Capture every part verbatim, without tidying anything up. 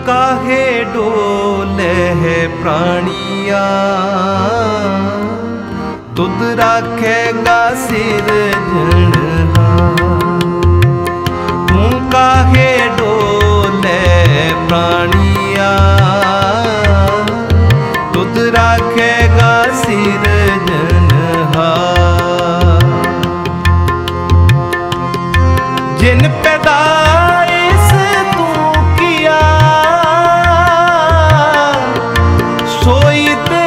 काहे डोले है प्राणिया, तुद राखेगा सिरजनहार। तू काहे डोले प्राणिया, तुद राखेगा सिरजनहार। जिन पैदाइश तू किया, सोई दे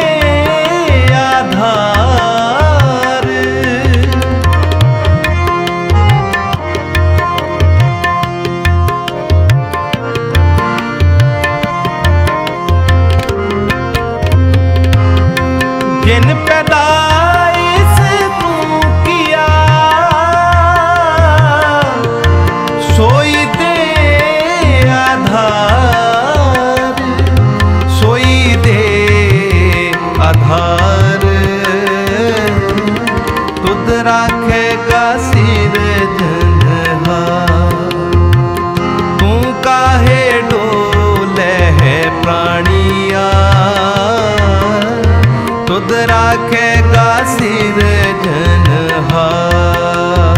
आधार। जिन पैदाइश तू किया, सोई दे आधार। सोई दे आधार, तुद राखेगा सिरजनहार। तू काहे डोले है प्राणिया, तुद राखेगा सिरजनहार।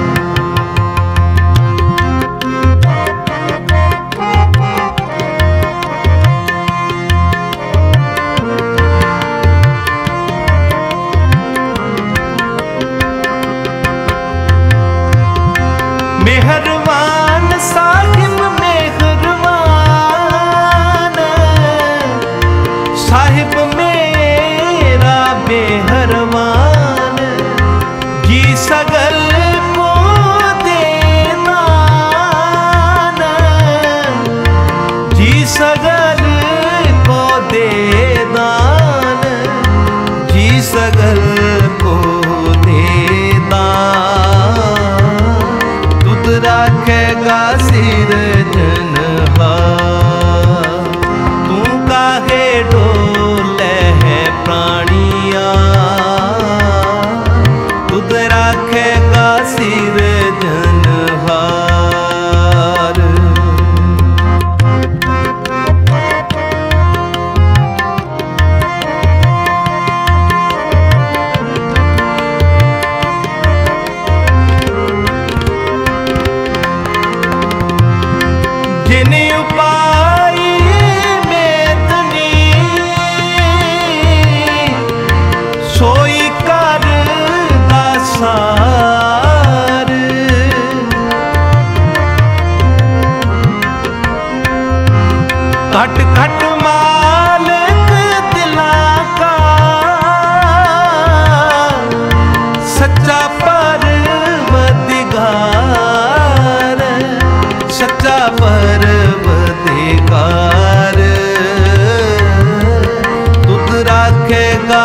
मेहरबान साहिब मेहरबान, साहिब मेरा मेहरबान। जी सगल को देना, जी सगल को दे दान। जी सगल को दे दान, तुद राखेगा सिरजनहार। तू काहे डोले है प्राणिया, तुद राखेगा सिरजनहार। जिन उपाय में तनी, सोई कर दासार। घट घट मालिक दिला का, सच्चा परवदिगार। सच्चा परवदिगार, तुद राखेगा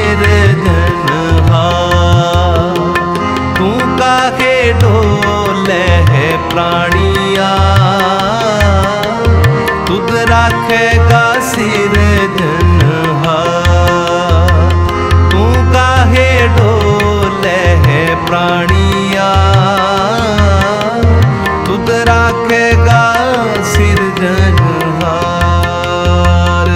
सिरजनहार। तू काहे डोले है प्राणिया, तुद राखेगा सिरजनहार। तू काहे डोले है प्राणिया, तुद राखेगा सिरजनहार।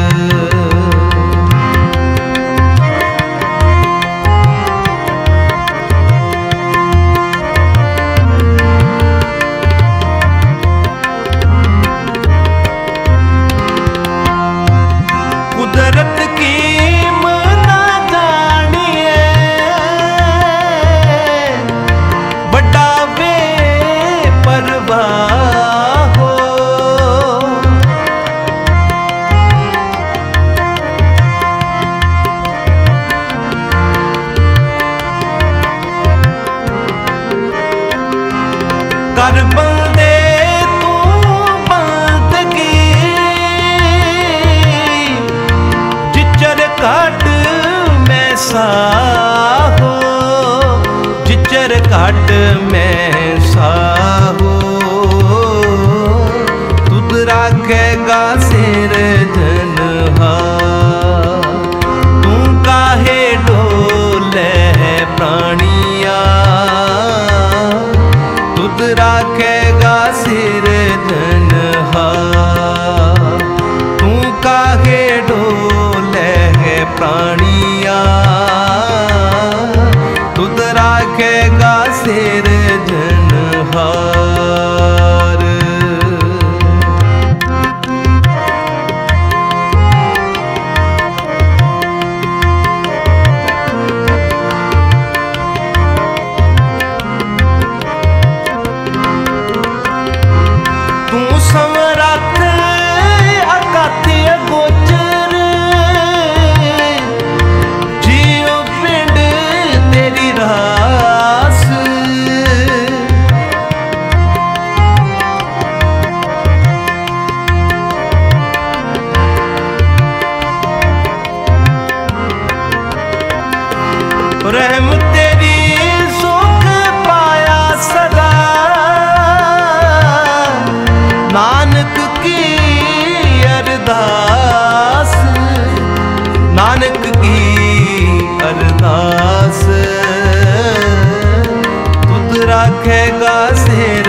कुदरत की मना जानिए, बड़ा वे परवाह हो। कर बंदे तू बंदगी, जिचर घट में साहो। जिचर घट में साहो, तुद राखेगा सिरजनहार। तू काहे डोले है प्राणिया, तुद राखेगा सिरजनहार। रहम तेरी सुख पाया सदा। नानक की अरदास, नानक की अरदास, तुद राखेगा सिर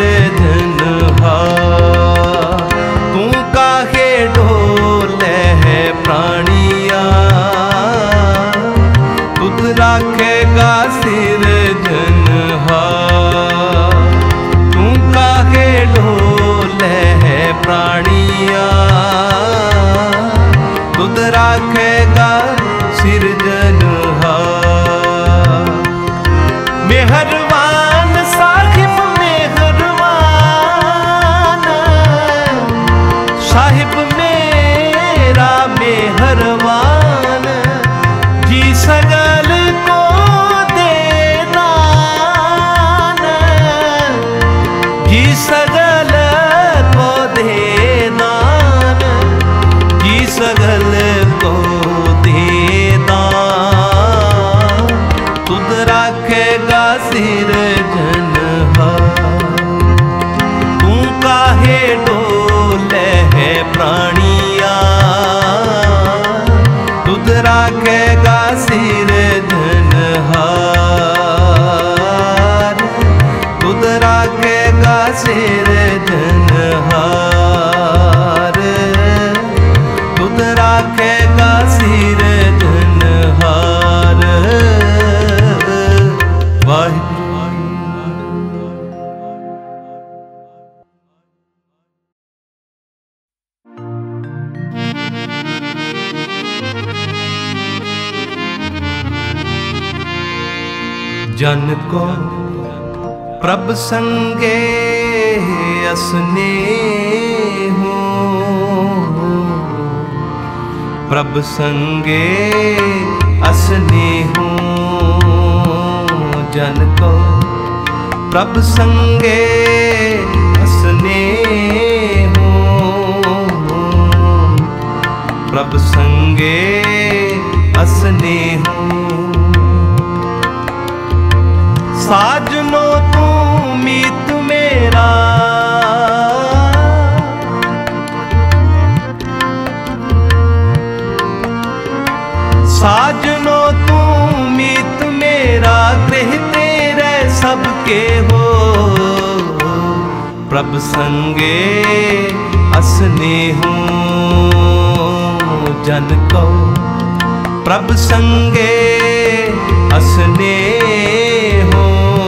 धनहार। तू काहे डोले है प्राणिया, तुद राखेगा सिर धनहार। तू काहे डोले है प्राणिया, तुद राखेगा सिरजनहार। मेहरबान साहिब मेहरबान, साहिब मेरा मेहरबान, जी सगल को दे दान, जी सगल को दे दान, जी सगल को दे दान। तुद राखेगा सिर जनहार। तू काहे डोले है प्राणिया, तुद राखेगा सिर जनहार। तुद राखेगा सिर जनहार, तुद राखेगा सिर जनहार। जन को प्रभ संगे असने हो, प्रभ संगे असने हो। जन को प्रभ संगे असने हो, प्रभ संगे असने हो। साजनो तू मीत मेरा, साजनो तू मीत मेरा, गृह तेरे सबके हो। प्रभ संगे असने हो। जन को प्रभ संगे असने हो,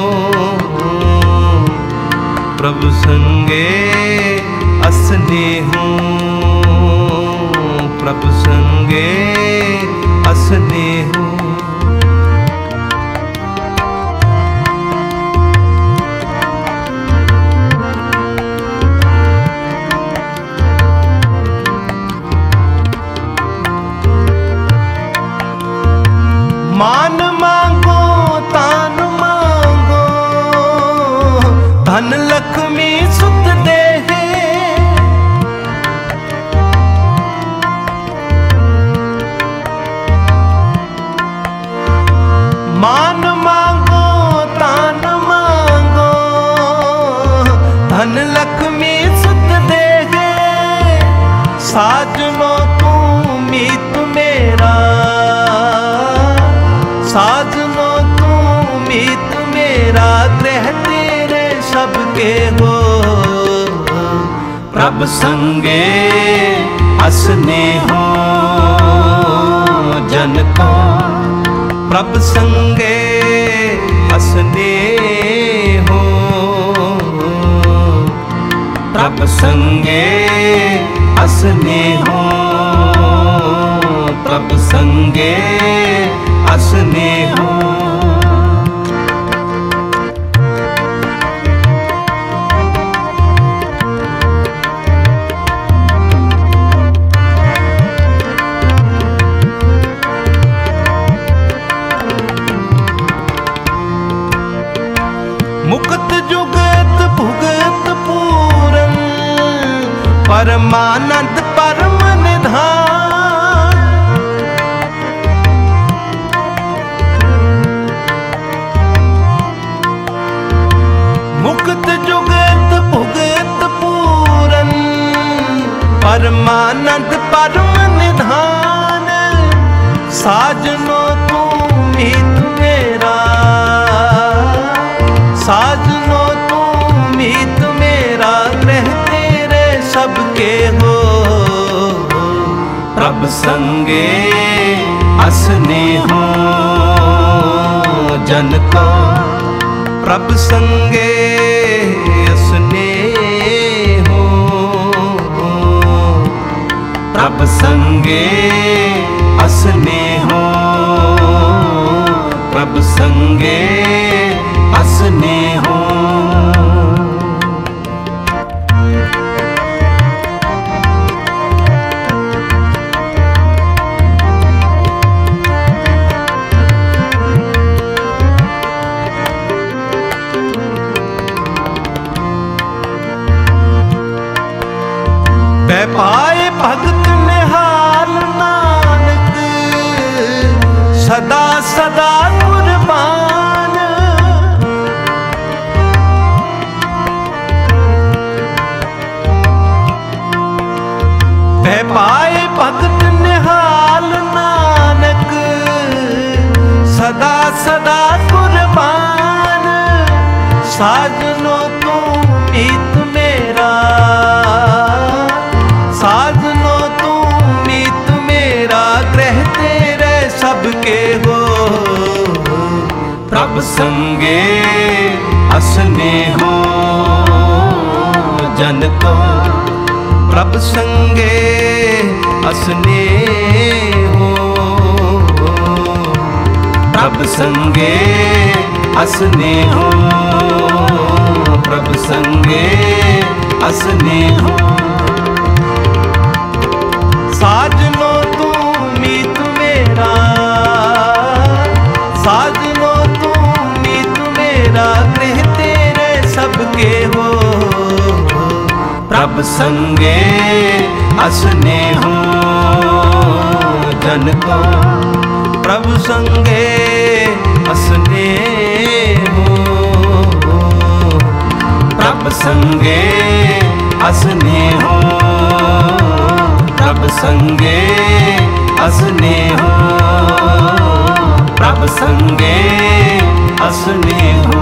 प्रभ संगे असने हो, प्रभ संगे असने हो। मान मांगो तान मांगो, धन लक्ष्मी सुत दे। मान मांगो तान मांगो, धन लक्ष्मी सुत दे। साजनो तू मीत मेरा, साजनो तू मीत मेरा, गृह तेरे सबके हो। प्रभ संगे असने हो। जन को प्रभ संगे असने हो, प्रभ संगे असने हो, प्रभ संगे असने हो। मुक्त जुगत भुगत पूरन, परमानंद परम निधान। परमानंद परम निधान, साजनो तू मीत मेरा, साजनो तू मीत मेरा, ग्रह तेरे सबके हो। प्रभ संगे असने हो जन को, प्रभ संगे असने हो, प्रभ संगे असने हो, प्रभ संगे असने हो। पाए भगत निहाल नानक, सदा सदा कुर्बान। पाए भगत निहाल नानक, सदा सदा कुर्बान। साजनो तू मीत मेरा, साजनो तू मीत मेरा, ग्रह तेरे सबके हो। प्रभ संगे असने हो जन को, प्रभ संगे असने हो, प्रभ संगे असने हो, प्रभ संगे असने हो। साजनो तू मीत मेरा, साजनो तू मीत मेरा, गृह तेरे सबके हो। प्रभ संगे असने हो जन को, प्रभ संगे असने हो, प्रभ संगे असने हो, प्रभ संगे असने हो, प्रभ संगे असने हो।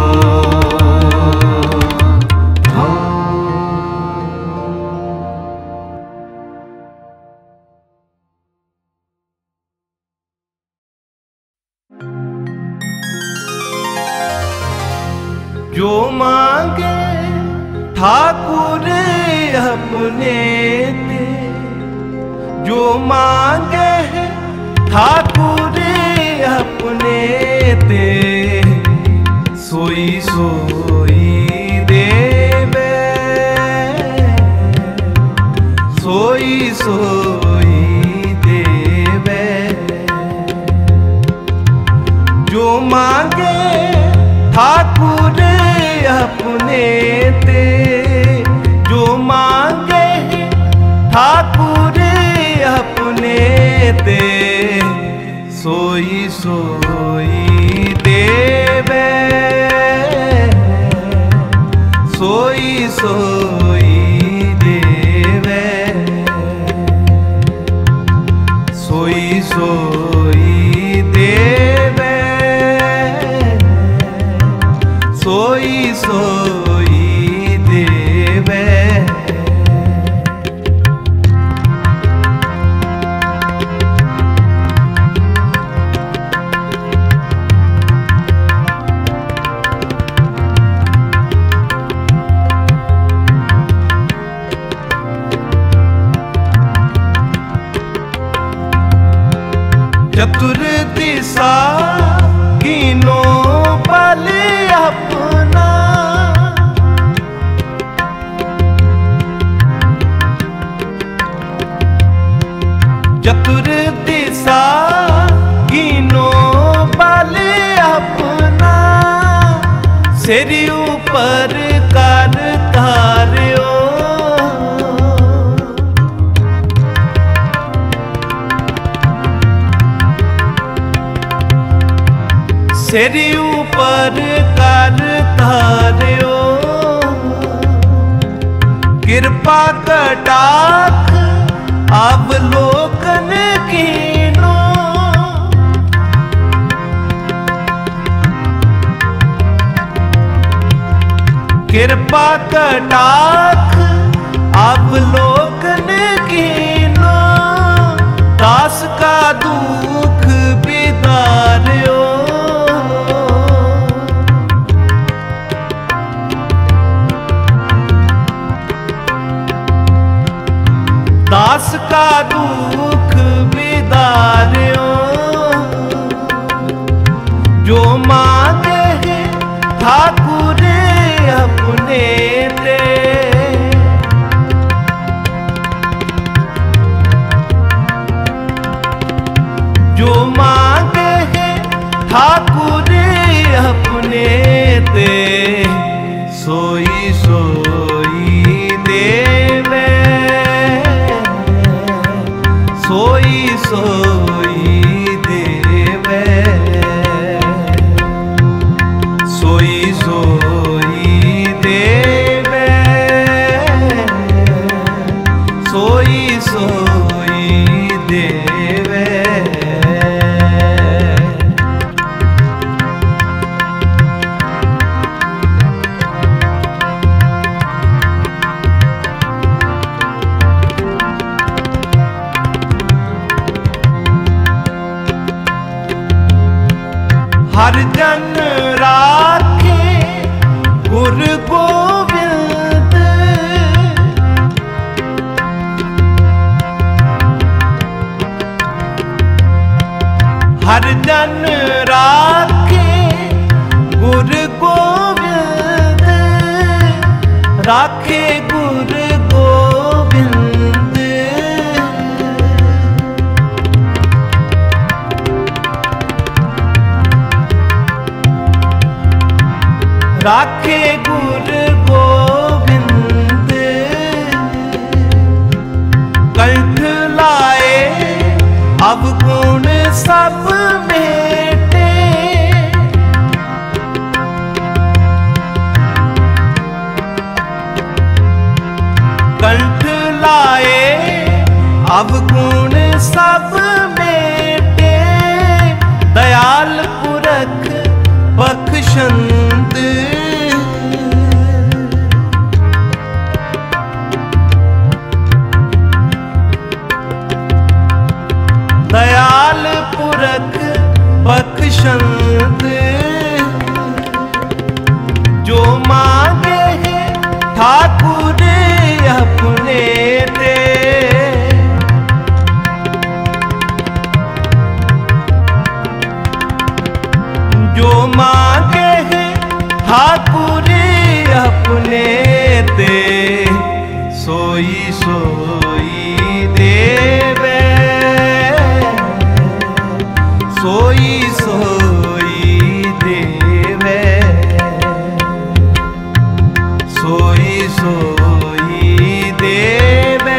जो मांगे ठाकुर अपने दे, जो मांगे ठाकुर अपने दे, सोई सोई देवे, सोई सोई देवे। जो मांगे ठाकुर अपने ते, जो मांगे ठाकुर अपने ते, सोई सोई देवे, सोई सोई देवे, सोई सोई देवे, सोई सोई देवे। चतुर दिशा कीनो बल अपना, चतुर दिशा कीनो बल अपना, सिर ऊपर कर धारियो, सिर ऊपर कर धारियो। कृपा कटाक्ष अवलोकन कीनो। कृपा कटाक्ष अवलोकन कीनो, दास का दुख बिदार्यो। दास का दुख बिदार्यो, जो मांगे है ठाकुर अपने दे। जो मांगे है ठाकुर अपने दे, सोई सोई देवे। सोई सोई देवे, सोई सोई देवे, सोई सोई देवे। हर जन राखे गुर गोविंद, हर जन राखे गुर गोविंद, राखे गुर गोविंद। राखे गुर गोविंद, कंठ लाए अवगुण सब मेटे। कंठ लाए अवगुण सब मेटे, दयाल पुरख बख्शंद। दयाल पुरख बख्शंद, जो मांगे है ठाकुर अपने दे। जो मांगे है ठाकुर अपने दे, सोई सोई देवे। सोई सोई देवे, सोई सोई देवे,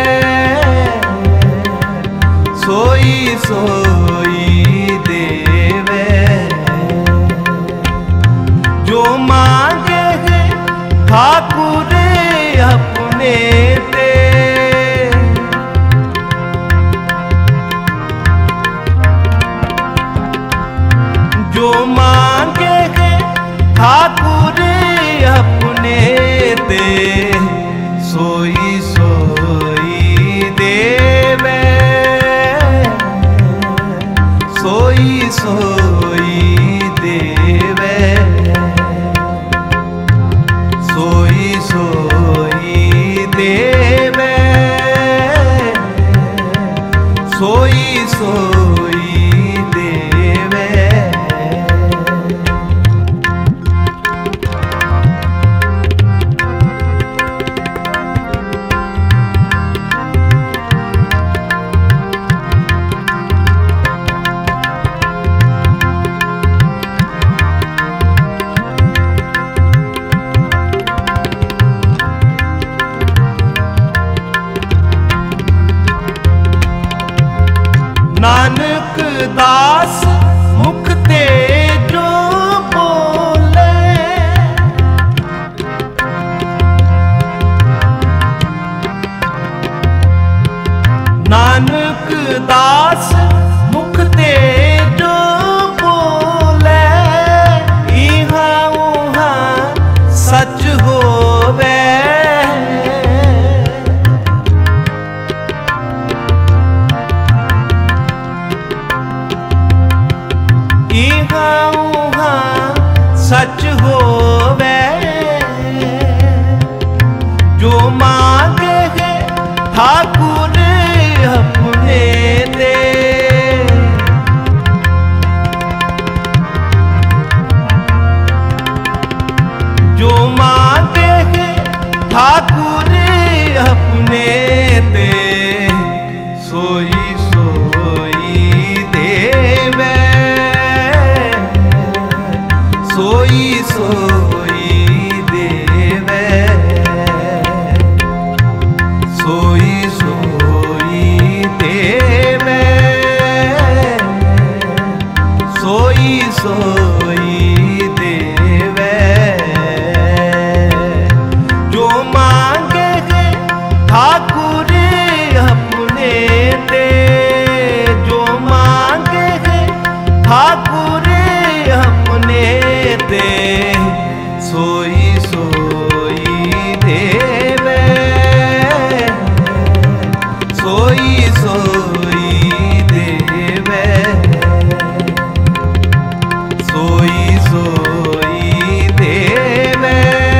सोई सोई देवे। जो मांगे है ठाकुर अपने दे। जो मांगे है ठाकुर अपने दे, सोई सोई देवे। सोई सोई देवे, सोई सोई देवे, सोई सोई देवे। उहा सच होवे, जो मांगे है ठाकुर अपने दे। जो मांगे है ठाकुर अपने दे, सोई सोई देवे, सोई सोई देवे, सोई सोई देवे, सोई सोई देवे। जो मांगे है ठाकुर अपने दे, जो मांगे है ठाकुर अपने दे, सोई सोई देवे, सोई सोई देवे, सोई सोई देवे,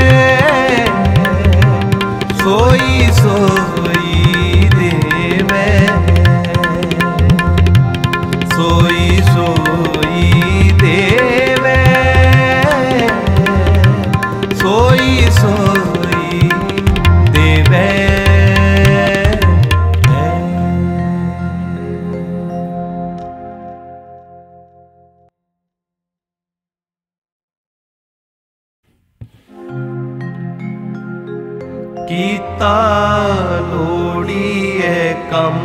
सोई सोई देवे, सोई सोई देवे, सोई सोई देवे। कीता लोड़ीए कम,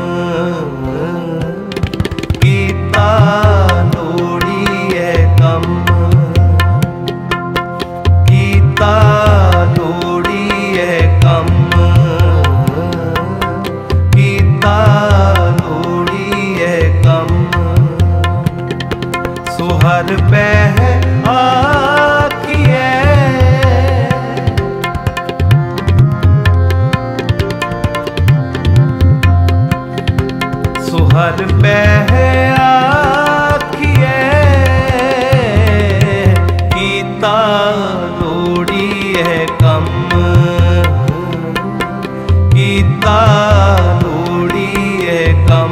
कीता लोड़ीए कम, कीता लोड़ीए कम, कीता लोड़ीए कम, सोहर पह आखिए, सोहर पह आखिए, कीता लोड़ीए कम, कीता लोड़ीए कम,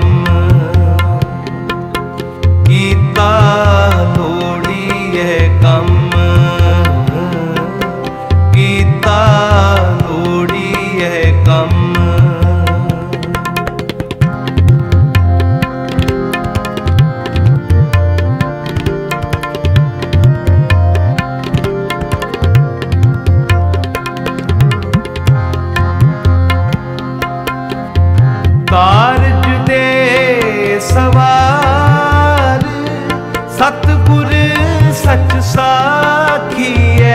कीता लोड़ीए कम, कीता लोड़ीए कम। कारज दे सवार सतगुर सच साखीए,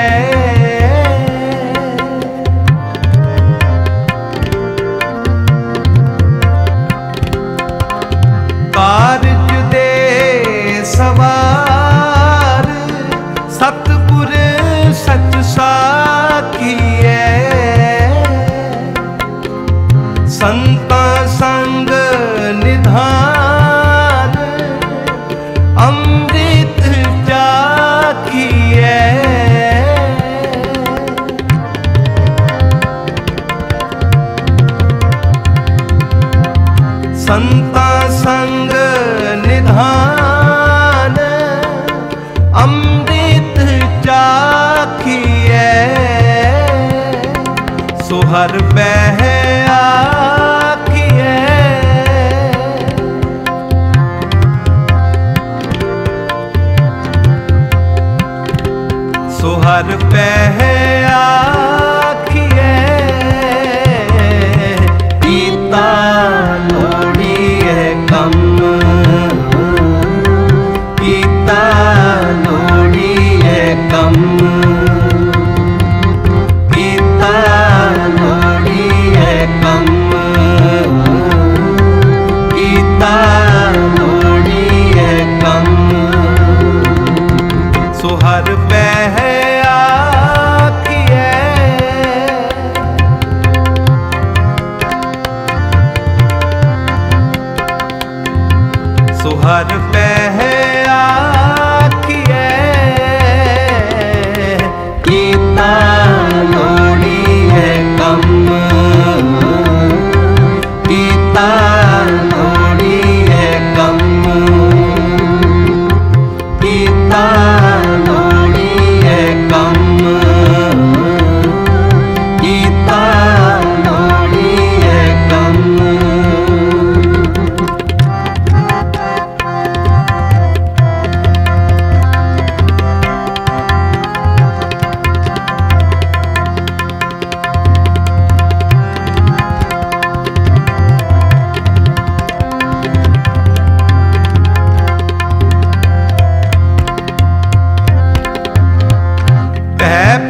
कारज दे सवार सतगुर सच साखीए, संता संग निधान अमृत चाखिए, संता संग निधान अमृत चाखिए, सोहर पह आखिए, सोहर पह आखिए, कीता लोड़ीए कम, कीता लोड़ीए कम, कीता लोड़ीए कम, कीता लोड़ीए कम, सोहर पह आखिए,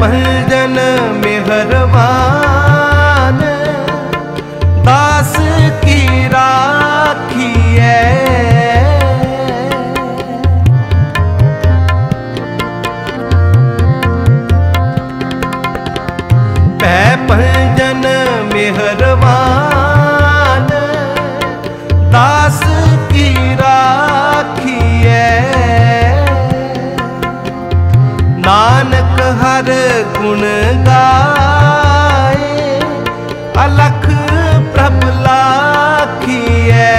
भंजन मेहरबान दास की राखी है। पै भंजन मेहरबान दास की राखी है। नानक हर गुण गाए अलख प्रभ लाखी है।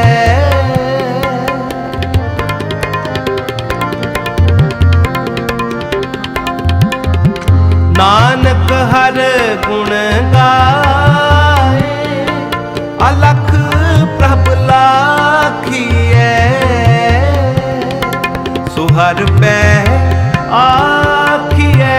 नानक हर गुण गाए अलख प्रभ लाखी है। सुहर पै आखिए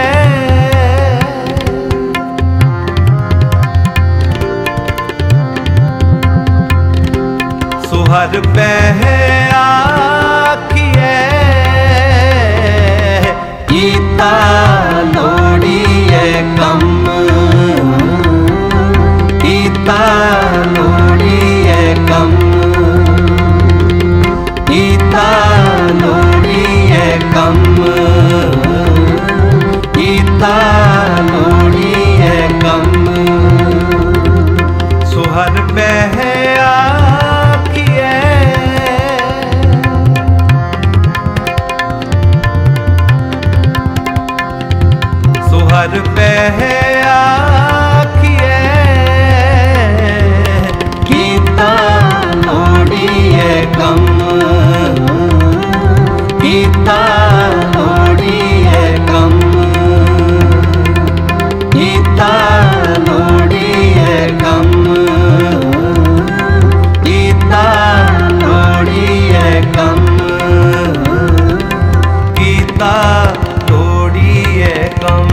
सुहर पह आखिए कीता लोड़िए कम कीता लोड़िए कम कीता लोड़िए कम कीता लोड़िए कम। सुहर पह आखिए सुहर पह आखिए कीता लोड़िए कम कीता लोड़िए कम कीता लोड़िए कम कीता लोड़िए कम कीता लोड़िए कम।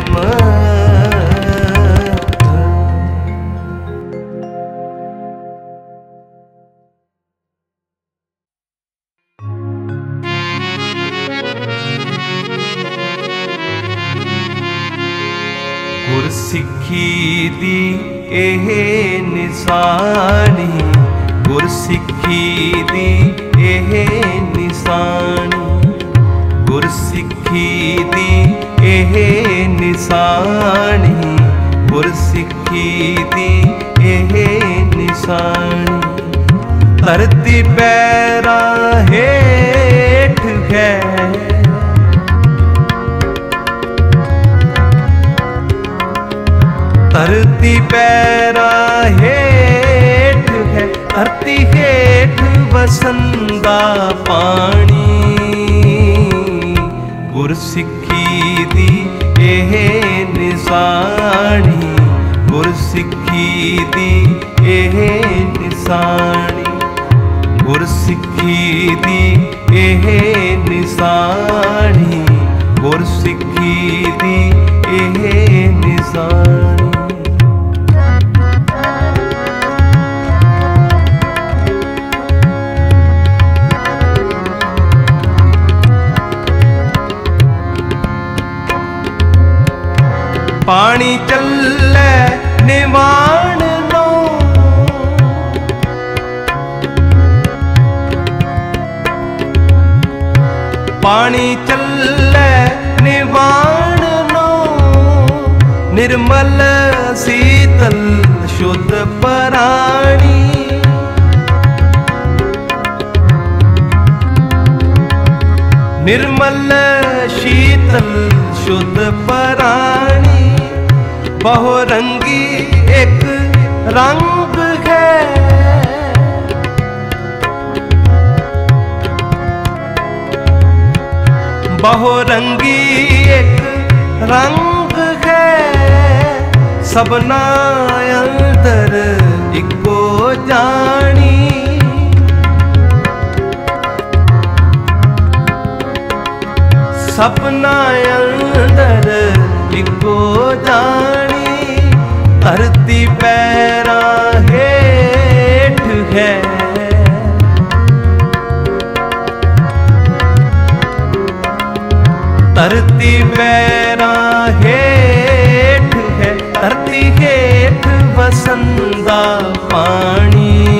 गुरसिक्खी दी एह निशानी गुरसिक्खी दी एह निशानी गुरसिक्खी दी एह निशानी गुरसिक्खी दी एह निशानी। धरती पैरां हेठ है धरती पैरां हेठ है धरती हेठ वसंदा पानी। गुरसिक्खी दी एह निशानी गुरसिक्खी दी एह निशानी गुरसिक्खी दी एह निशानी गुरसिक्खी दी एह निशानी। पानी चले निवाण नो पानी चले निवाण नो निर्मल शीतल शुद्ध पराणी। निर्मल शीतल शुद्ध पराणी बहुरंगी एक रंग है। बहुरंगी एक रंग है सबना अंदर इको जानी। सपना अंदर इको जानी। धरती पैरां हेठ है धरती पैरां हेठ वसंदा पानी।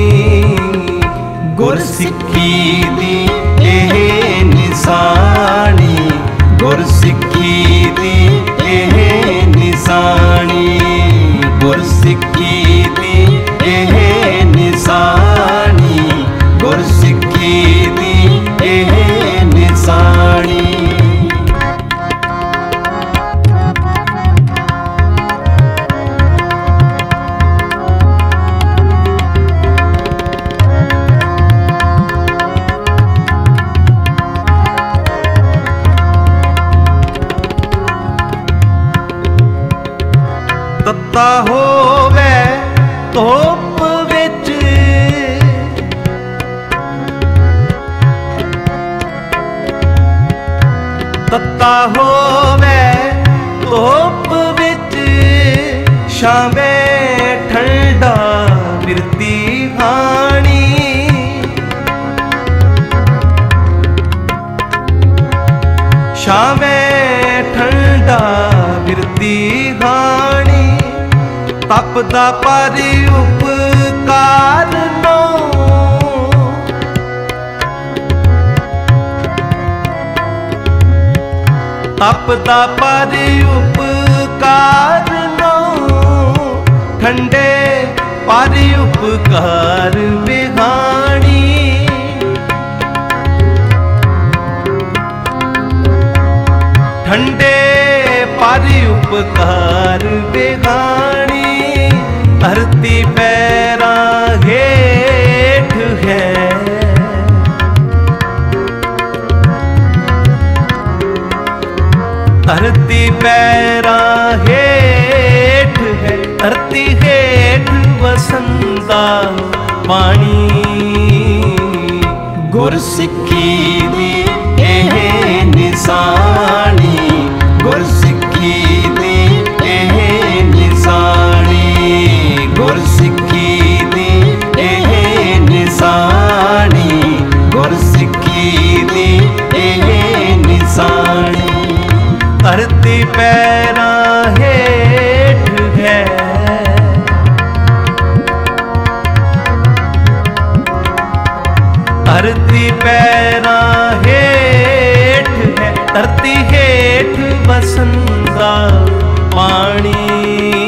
गुरसिक्खी दी एह निशानी, गुरसिक्खी दी एह निशानी, गुरसिक्खी दी एह निशानी, गुरसिक्खी दी एह निशानी। तत्ता होवे धुप विच, तत्ता होवे धुप विच, शामे ठंडा बिरती हानी। शामे ठंडा बिरती हानी, तपदा पर उपकार नो, तपदा पर उपकार नो, ठंडे पर उपकार बिहानी। ठंडे पर उपकार बिहानी, धरती पैरा हेठ है, धरती पैरा हेठ है, धरती हेठ वसंदा पानी। गुरसिक्खी दी एह निशानी, गुरसिक्खी दी एह निशानी, गुरसिक्खी दी एह निशानी, गुरसिक्खी दी एह निशानी। धरती पैरा हेठ है, धरती पैरा हेठ है, धरती हेठ वसंदा पानी।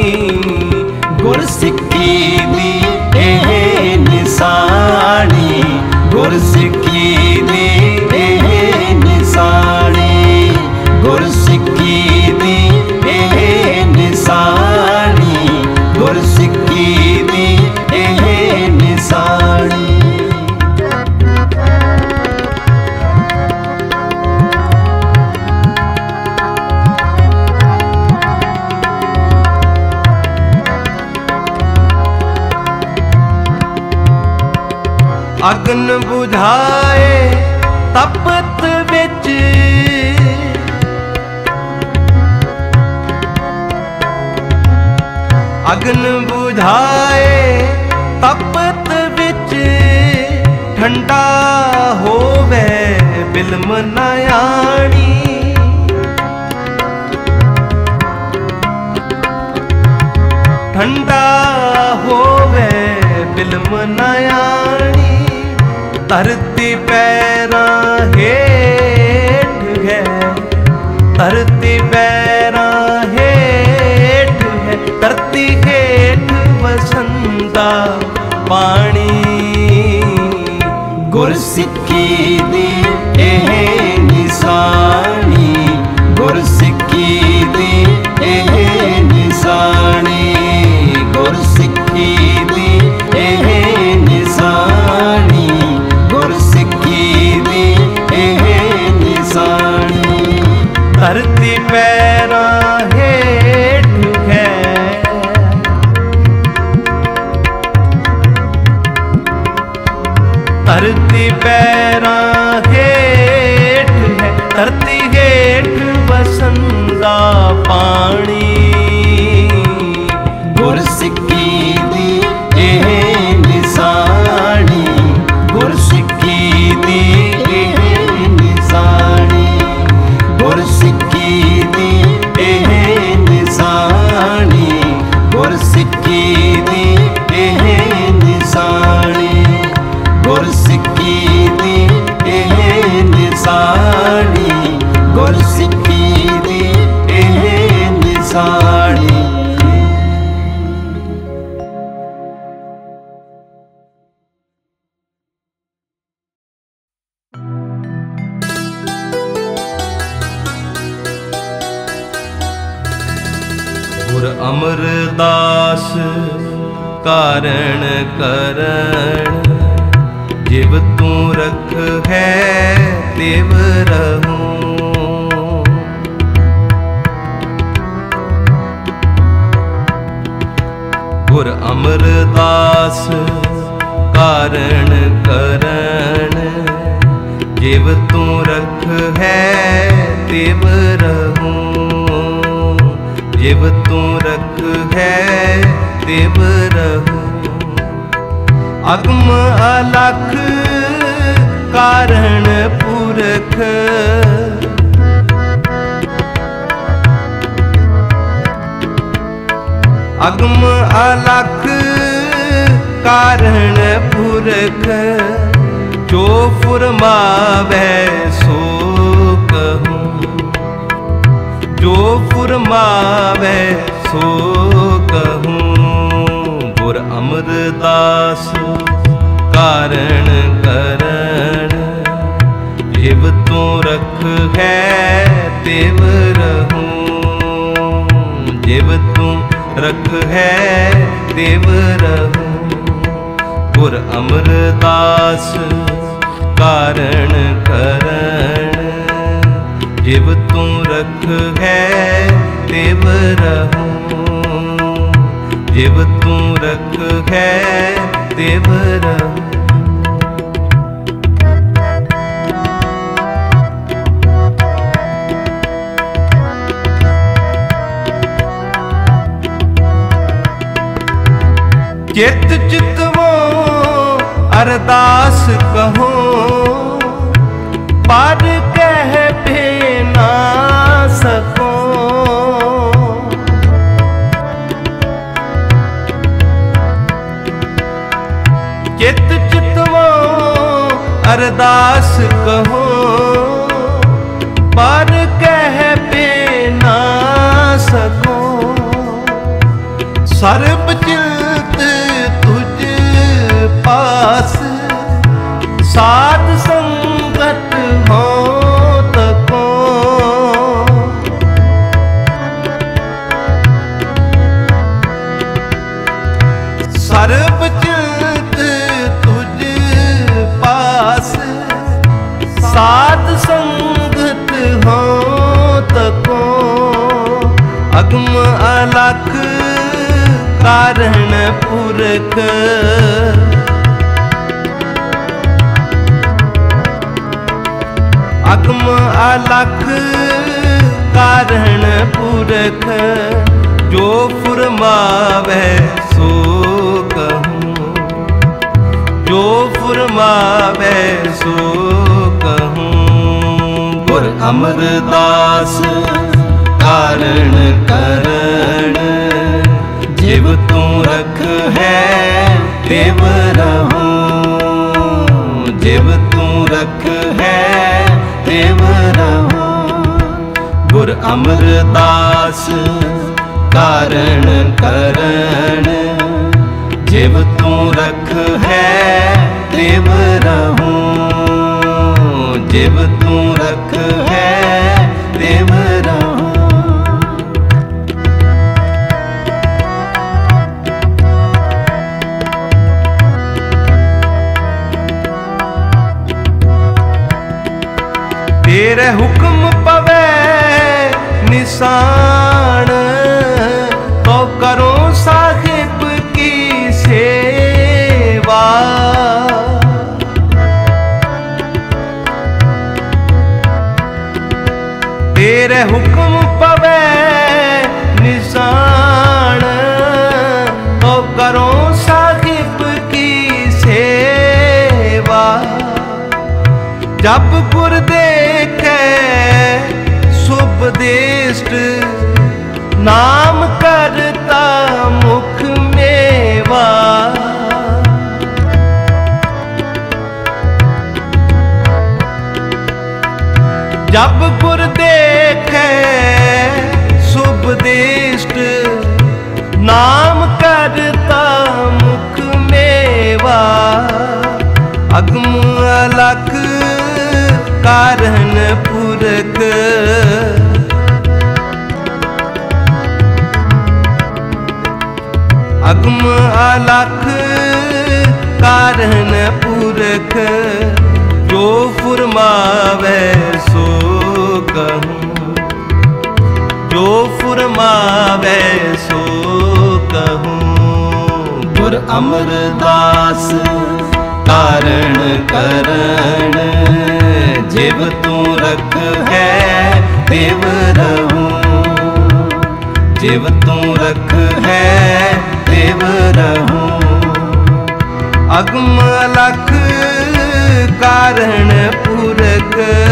गुरसिक्खी दी एह निशानी, गुरसिक्खी दी एह निशानी, गुरसिक्खी दी एह निशानी, गुरसिक्खी दी एह निशानी। अग्न बुझाए तपत विच, अग्न बुझाए तपत विच, ठंडा होवे बिलम नयाणी। ठंडा होवे बिलम नयाणी, धरती पैरा हेठ है, धरती पैरा हेठ है, धरती हेठ वसंदा पानी। गुरसिक्खी दी एह निशानी, गुरसिक्खी दी एह निशानी, गुरसिक्खी दी एह निशानी, गुरसिक्खी दी एह निशानी। धरती पैरा हेठ है, धरती पैरा हेठ है, धरती हेठ वसंदा पानी। गुरसिक्खी दी एह निशानी, गुरसिक्खी दी एह निशानी, गुरसिक्खी दी एह निशानी, गुरसिक्खी निसाणी। गुर अमरदास कारण करण, जिव तू रख है तिव रहूं। गुर अमरदास कारण करण, जिव तू रख है तिव रहूं। जिव तू रख है तिव रहूं। अगम अलख कारण पुरख, अगम अलख कारण पुरख, जो फुरमावै सो कहूं। जो फुरमावै सो कहूं। गुर अमरदास कारण करण, जिव तू रख है तिव रहूं। जिव तू रख है तिव रहूं। गुर अमरदास कारण करण, जिव तू रख है तिव रहूं। जिव तू रख है तिव रहूं। चित चितवो अरदास कहो, पर कह भी ना सको। चित चितवो अरदास कहो, पर कह भी ना सको। सर्ब चित तुझ पास, साध संगत हो तको। सर्ब चित तुझ पास, साध संगत हो तको। अगम अलख कारण पुरख, अगम अलख कारण पुरख, जो फुरमावै सो कहूं। जो फुरमावै सो कहूं। गुर अमरदास कारण करण, जिव तू रख है तिव रहूं। जिव तू रख है तिव रहूं। गुर अमरदास कारण करण, जिव तू रख है तिव रहूं। जिव तू रख है तिव रहूं। तेरे हुक्म पवे निशान, तो करो साहिब की सेवा। तेरे हुक्म पवे निशान, तो करो साहिब की सेवा। जब गुर देखे शुभदिष्ट, नाम करता मुख मेवा। जब गुर देखे शुभदिष्ट, अलख कारण पुरख, जो फुरमावे सो कहूँ, जो फुरमावे सो कहूँ। गुर अमरदास कारण करण, जिव तू रख है देव रहूं, जिव तू रख है देव रहूं। अगम अलख कारण पुरख,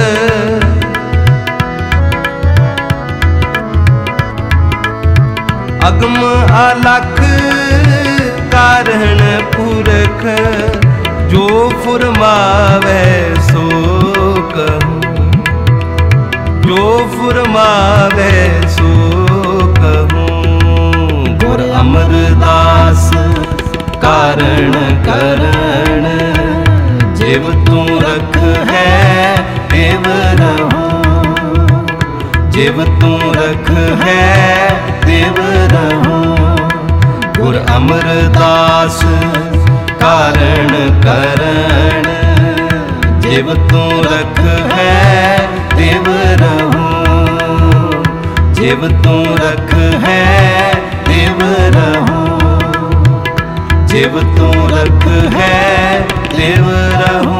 अगम अलख कारण पुरख, जो फुरमावे सो कहूँ, जो फुरमावे सो कहूँ। गुर अमरदास कारण करण, जिव तू रख है देव रहूं, जिव तू रख है देव रहूं। गुर अमरदास कारण करण, जिव तू रख है देव रहूं, जिव तू रख है देव रहूं, जिव तू रख है देव रहूं।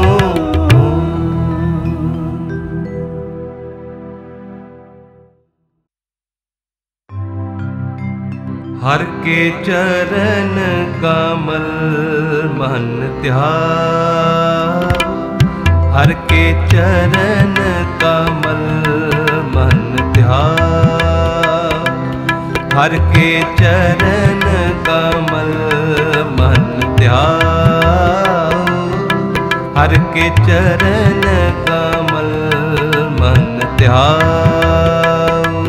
हर के चरण कमल मन ध्यान, हर के चरण कमल मन ध्यान, हर के चरण कमल मन ध्यान, हर के चरण कमल मन ध्यान।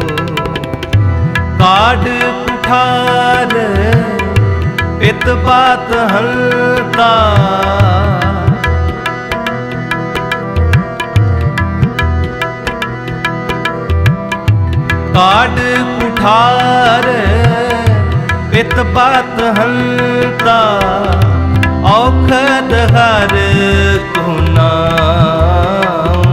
काढ़ कुठार इत बात हलता, काढ़ कुठार इत बात हलता, औखद हर को नाम,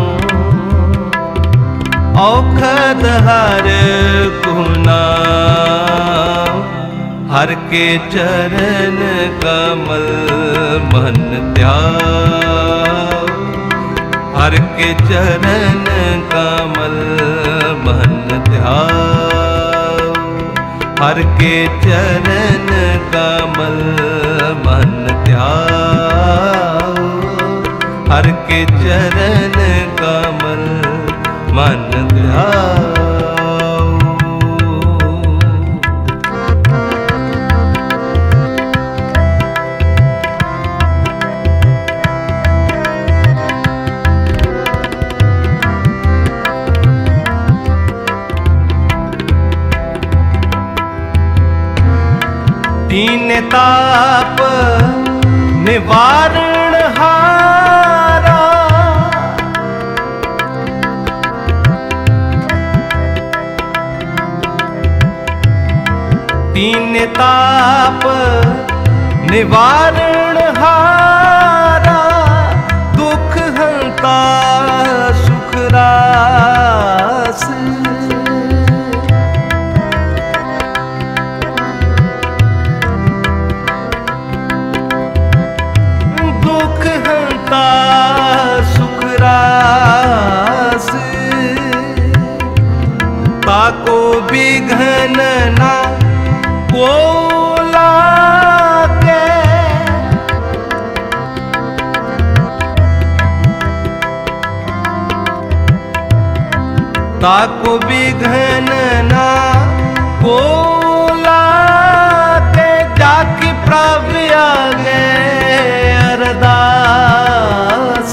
औखद हर को नाम। हर के चरण कमल मन ध्यान, हर के चरण कमल मन ध्यान, हर के चरण कमल मन ध्यान, हर के चरण कमल मन ध्यान। तीन ताप निवारण हारा, तीन ताप निवारण हारा, दुख हंता सुख रास, सुख रास। ताको विघ्न ना को लागे, ताको विघ्न ना को लागे, जाकी प्रभु आगे अरदास।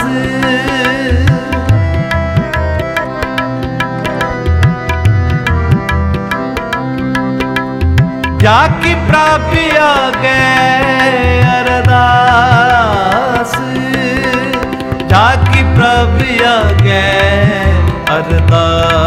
जाकी प्राप्ति आगे अरदास, जाकी प्राप्ति आगे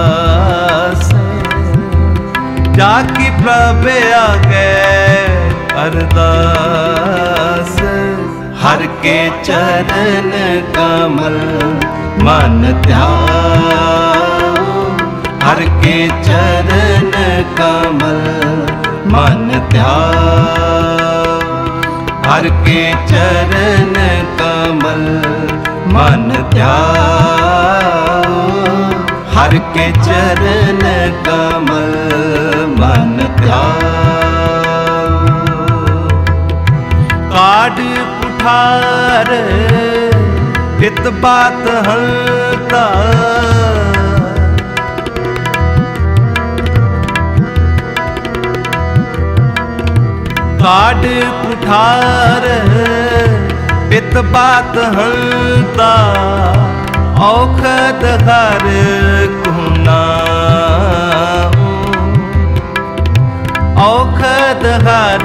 अरदास, जाकी प्राप्ति आगे अरदास। हर के चरण कमल मन ध्याओ, हर के चरण कमल मन ध्याओ, हर के चरण कमल मन ध्याओ, हर के चरण कमल मन ध्याओ। काढ़ कुठार हित बात हलता, काढ़ कुठार हित बात हलता, औखद हर कुनाओ, औखद हर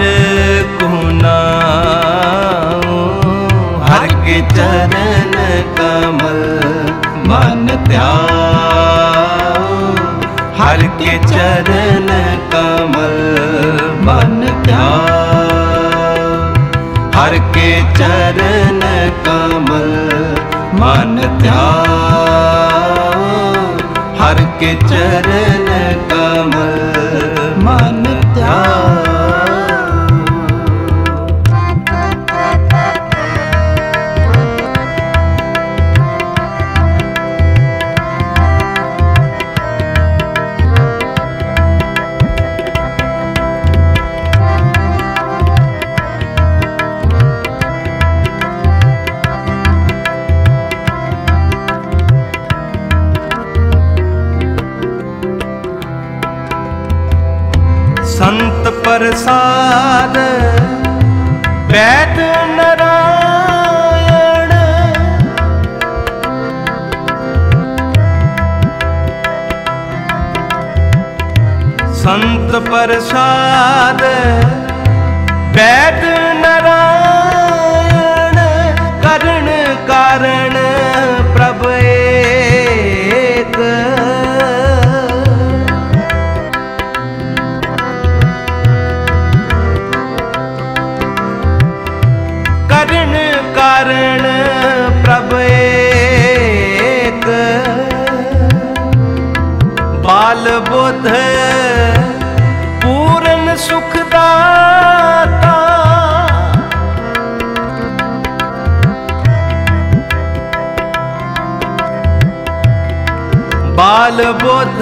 कुनाओ, हर के चरण कमल मन ध्याओ, हर के चरण कमल मन ध्याओ, हर के चरण कमल मन ध्याओ, हर के चरण कमल मन ध्याओ। संत प्रसाद बैठ नारायण, संत प्रसाद बैठ नारायण, करण कारण प्रभु एक, कारण प्रभु एक, बाल बुध पूर्ण सुखदाता, बाल बुध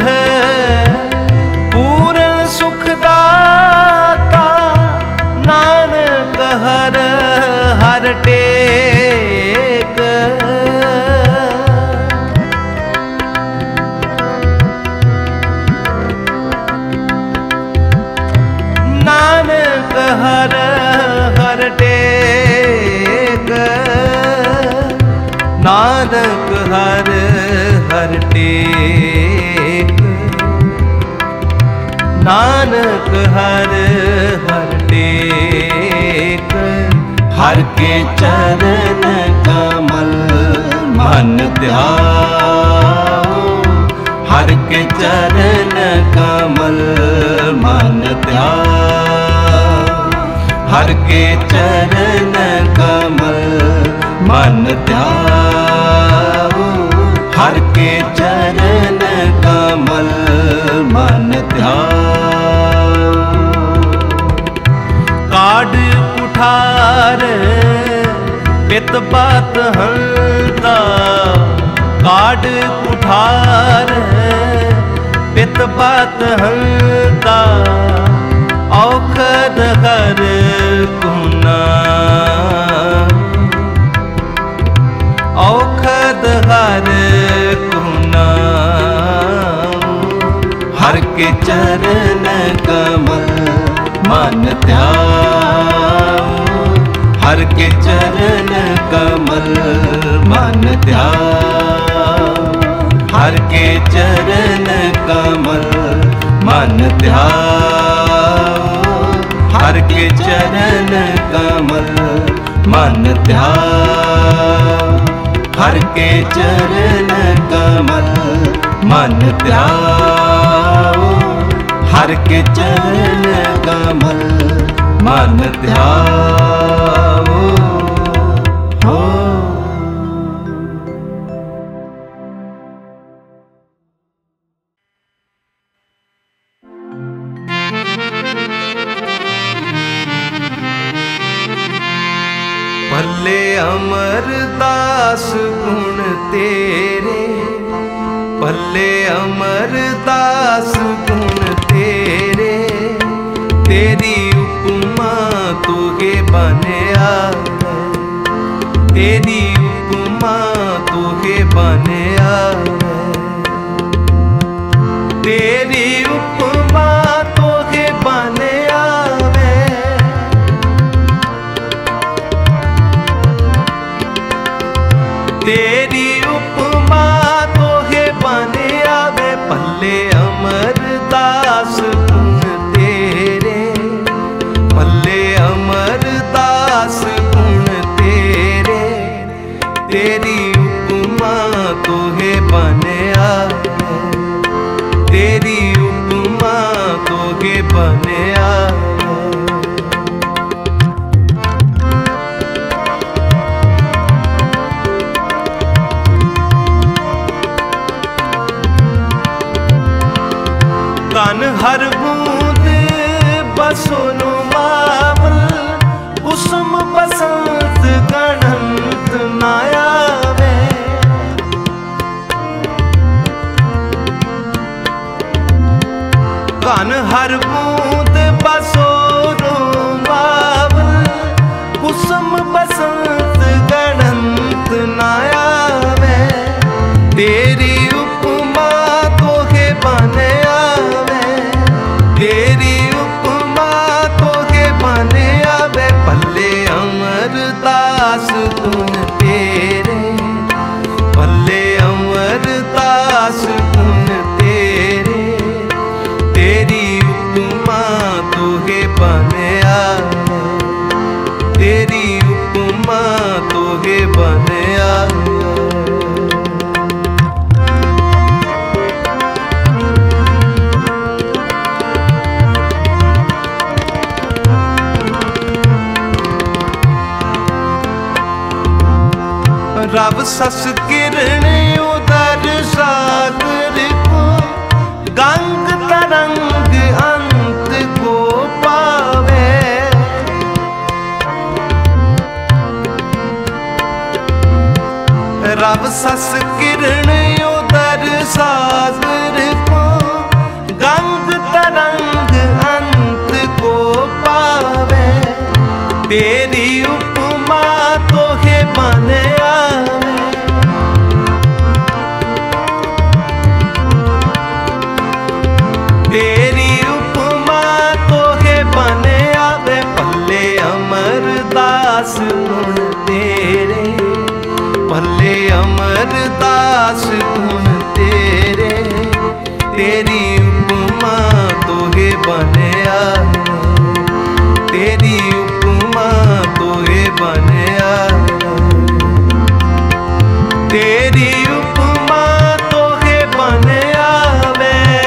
पूर्ण सुखदाता, नानक हर हर टेक, नानक हर हर टेक, नानक हर हर टेक, नानक हर हर टेक, हर के चरण कमल मन ध्याओ, हर के चरण कमल मन ध्याओ, हर के चरण कमल मन ध्याओ, हर के चरण कमल मन ध्याओ। काढ़ कुठार पित बात हलता, काढ़ कुठार पित बात हलता, औखद हर कुनाओ, औखद हर कुनाओ, हर के चरण कमल मन ध्याओ, हर के चरण कमल मन ध्याओ, हर के चरण कमल मन ध्याओ, हर के चरण कमल मन ध्याओ, हर के चरण कमल मन ध्याओ, हर के चरण कमल मन ध्याओ हो। भले अमरदास गुण तेरे, भले अमरदास गुण तेरे, तेरी उपमा तुहे बनिया, तेरी उपमा तुहे बनिया, तेरी उपमा तुहे बनिया, तेरी उपमा तोहे बने आवे। भले अमरदास गुण तेरे, भले अमरदास गुण तेरे, तेरी उपमा तोहे बने आवे, तेरी उपमा तोहे बने आवे। तन हर बूंद बसोनो मावल, कुसुम बसंत गणंत नायावे। तन हर बूंद बसोनो मावल, कुसुम बसंत गणंत नायावे। तेरी उपमा तोहे बने आवे, तेरी उपमा तोहे बने आवे। भले अमरदास गुण तेरे, भले अमरदास गुण तेरे, तेरी उपमा तोहे बने आवे, तेरी उपमा तोहे बने आवे। रब सस किरण उदर सागर को, गंग तरंग अंत को पावे। रब सस किरण उदर सागर को, गंग तरंग अंत को पावे। तेरी उपमा तोहे बने आवे, तेरी उपमा तोहे बने आवे। भले अमरदास गुण तेरे, भले अमरदास गुण तेरे, तेरी उपमा तोहे बने आवे, तेरी उपमा तोहे बने आवे। तेरी उपमा तोहे बने आवे,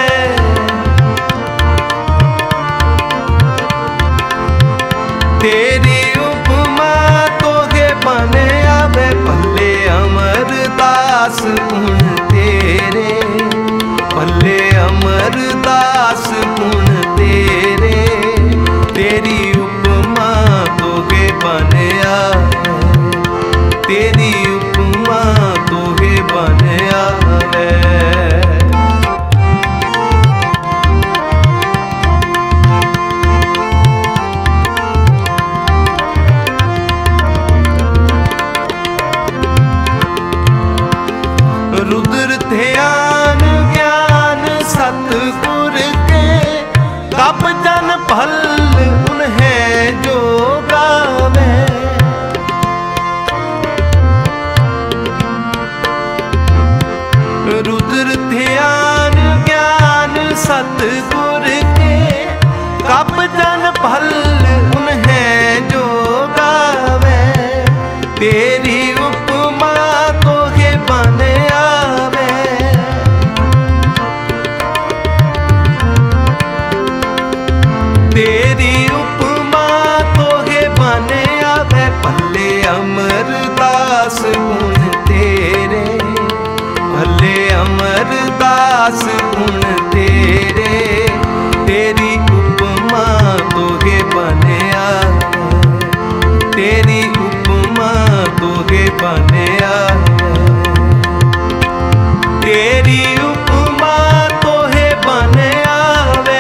तेरी उपमा तोहे बने आवे। भले अमरदास गुण तेरे, भले अमरदास गुण तेरे, तेरी उपमा तोहे बने आवे, तेरी उपमा तोहे बने आवे। रुद्र ध्यान ज्ञान सतगुर के, कब जन भल उन्हें जो गावे। रुद्र ध्यान ज्ञान सतगुर के, कब जन भल उन्हें जो गावे। तेरी उपमा तोहे बने आवे, तेरी उपमा दास गुण तेरे, तेरी उपमा तोहे बनिया, तेरी उपमा तोहे बनिया, तेरी उपमा तोहे बनिया वे,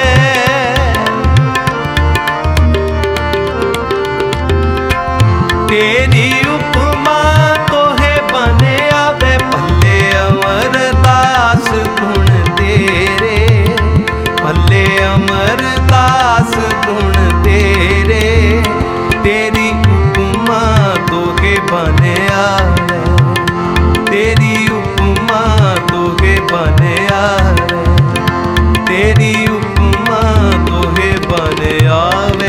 तेरी उपमा तोहे बनिया वे, भले अमरदास गुण तेरे, भले अमरदास गुण तेरे, तेरी उपमा तोहे बनिया वे, तेरी उपमा तोहे बनिया वे, तेरी उपमा तोहे बनिया वे।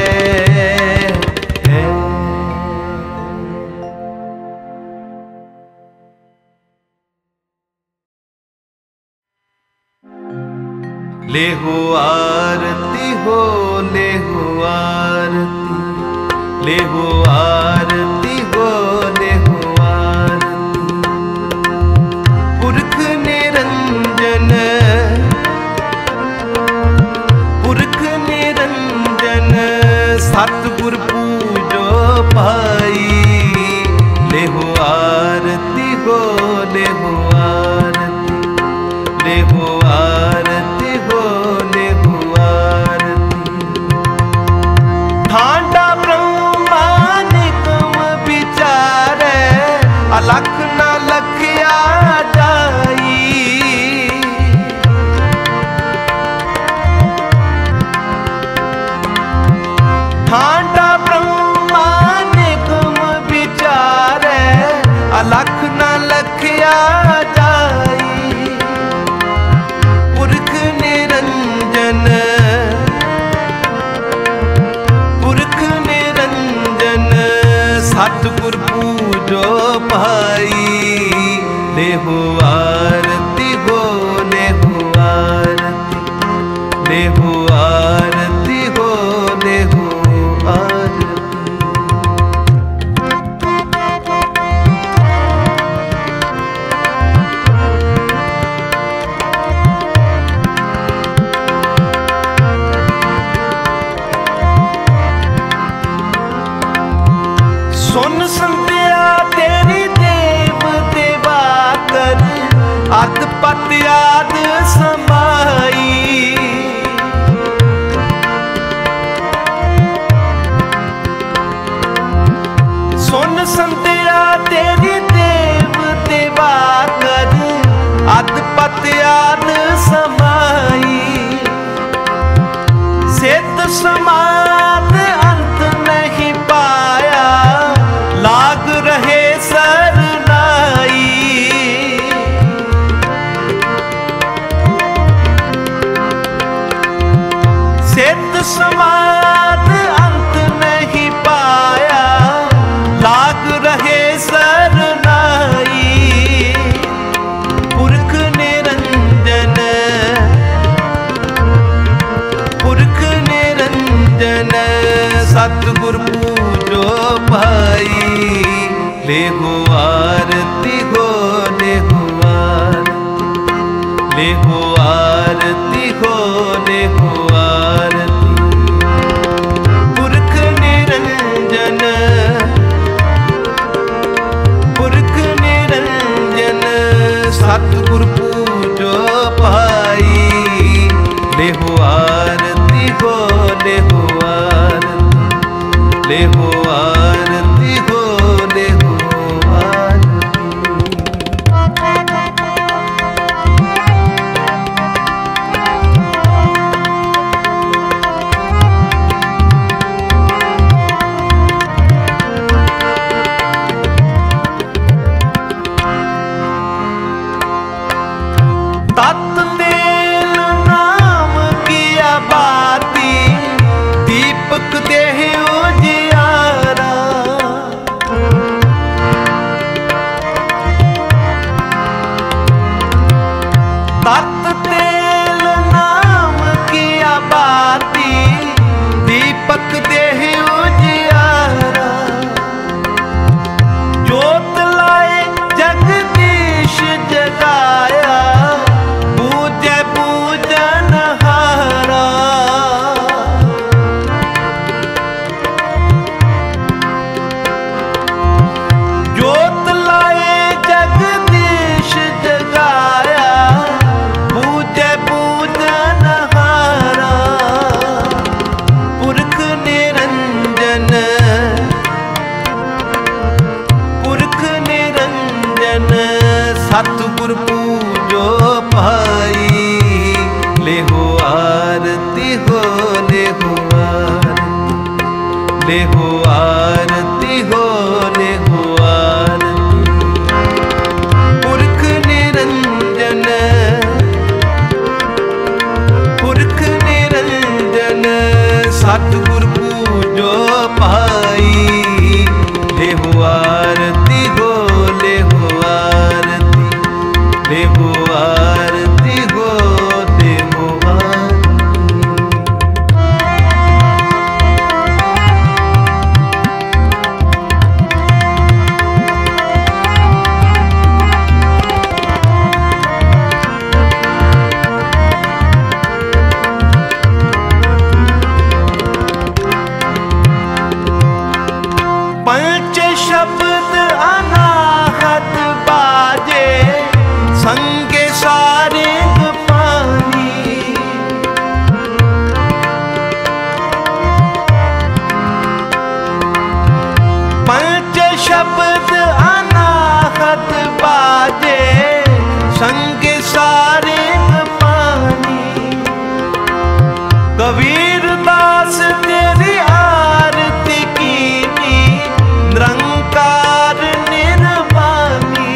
ले हो आरती हो, ले हो आरती, ले हो आरती हो, ले हो आरती, पुरख निरंजन, पुरख निरंजन, सतगुर पूजो पाई, ले हो आरती हो, ले हो आरती, ले हो आरती हो, ले हो आरती, ठांडा ब्रह्मा निगम विचारे, अलख न लखिया जाई, ठांडा ब्रह्मा निगम विचारे, अलख न लखिया जाई, पुरख निरंजन, पुरख निरंजन, सतगुर पूजो भाई, ले हो आरती हो, ले हो आरती, ले हो आरती हो, ले हो आरती। सुन संध्या तेरी देव देवा कर, अद पत आद समाई, सुन संध्या तेरी देव देवा कर, अद पत आद समाई, सिद्ध समाध अंत नहीं पाया, लाग रहे सरनाई, सिद्ध समाध अंत नहीं पाया, लाग रहे सरनाई, पुरख निरंजन, पुरख निरंजन, सतगुर पूजो भाई, ले हो आरती हो, ले हो आरती, ले हो आरती हो, ले हो आरती, पुरख निरंजन, पुरख निरंजन, सतगुर पूजो भाई, ले हो आरती हो, ले हो आरती, ले हो आरती हो, ले हो आरती। तत तेल नाम किया बाती, सतगुर पूजो भाई। ले हो आरती हो, ले हो आरती, ले हो आरती हो, ले हो पंच शब्द अनाहत बाजे, संगे सारेंग पानी। पंच शब्द अनाहत बाजे, संगे सारेंग पानी। कबीर दास तेरी आरती कीनी, निरंकार निर्वाणी।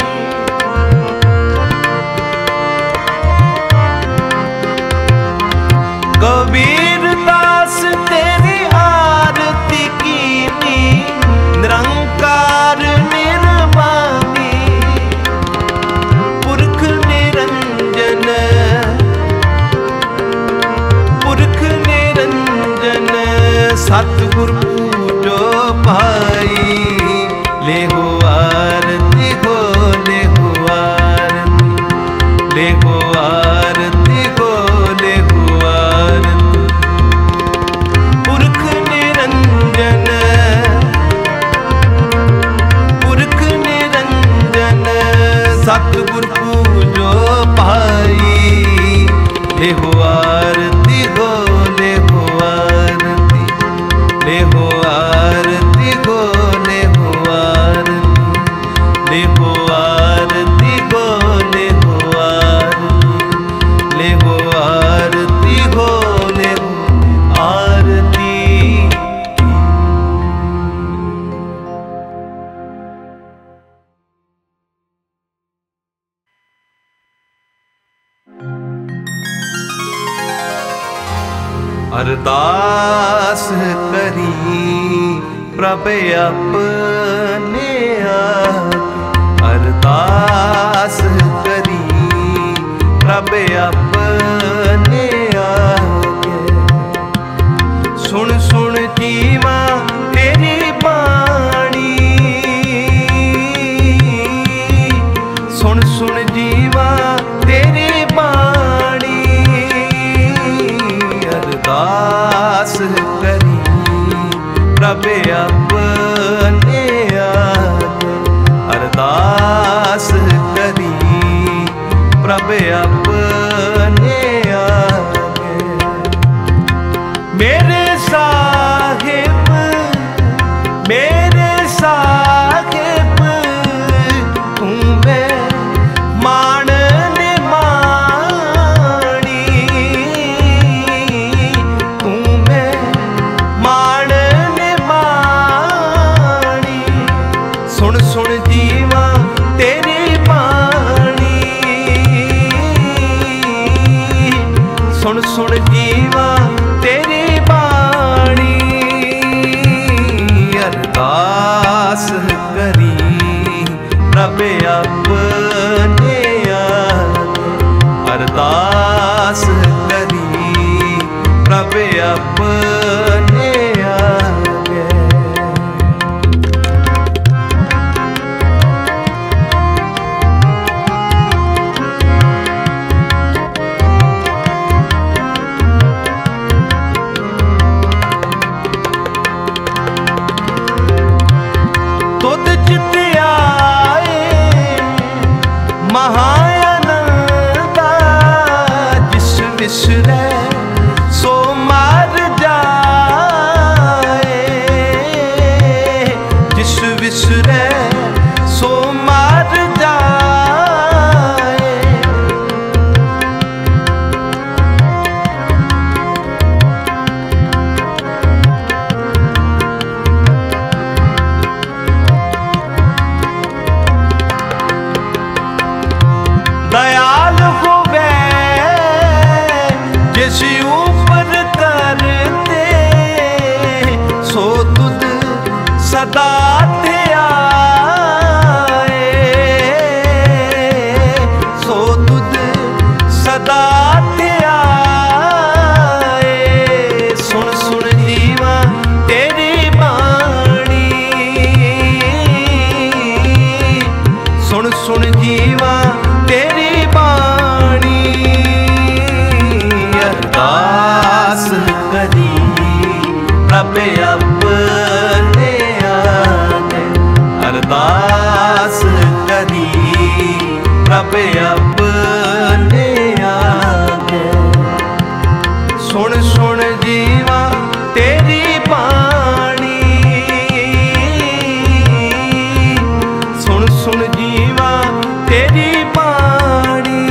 कबीर दास तेरी आरती कीनी, निरंकार निर्वाणी। पुरख निरंजन, पुरख निरंजन, सतगुर पूजो भाई। ले हो आरती हो, ले हो आरती, ले हो आरती हो, ले हो आरती। पुरख निरंजन, पुरख निरंजन, सतगुर पूजो भाई। ले हो आरती हो, ले हो आरती, ले हो आरती हो, ले हो आरती, ले हो आरती हो, ले हो आरती, ले हो आरती हो, ले हो आरती। अरदास करी प्रभ अपने आगे, अरदास करी प्रभ अपने आगे। सुन सुन जीवा तेरी बाणी, सुन सुन जीवा तेरी बाणी। अरदास करी प्रभ अपने आगे, अरदास करी प्रभ अपने आगे। मेरे साहिब, मेरे साहिब, तू मैं मान ने माणी। तू मैं मान ने माणी। सुन सुन जीवा तेरी बाणी, सुन सुन जीवा तेरी बाणी। अरदास करी प्रभ अपने आगे, अरदास करी प्रभ अपने आगे। तुद चित आए महानंदा, जिस विसरे सो मार जाए, जिस विसरे सो मार जाए। दयाल होवे जिस सुन सुन जीवा तेरी बाणी, सुन सुन जीवा तेरी बाणी।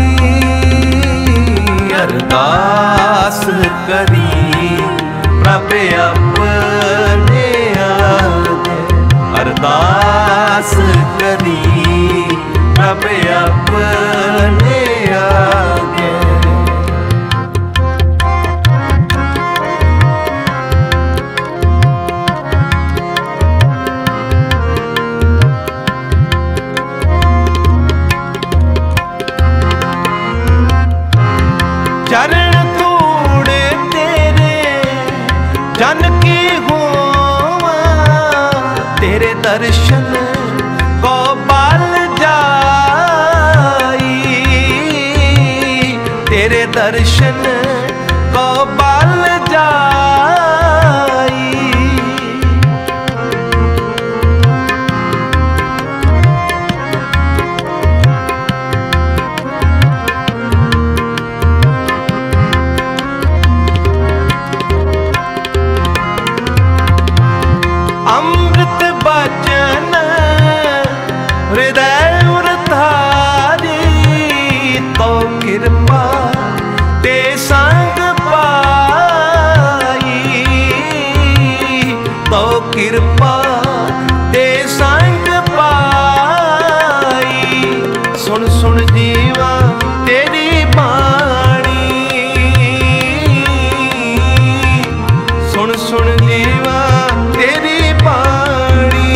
अरदास करी प्रभ अपने आगे, अरदास करी प्रभ अपने आगे। चरण धूड़ तेरे जन की होवा, तेरे दर्शन को बाल जाई, तेरे दर्शन को बाल जाई। अमृत बचन हृदय उरधारी, तो कृपा ते संग पाई, तो कृपा ते संग पाई। सुन सुन जीवा तेरी बाणी, सुन सुन जीवा तेरी बाणी।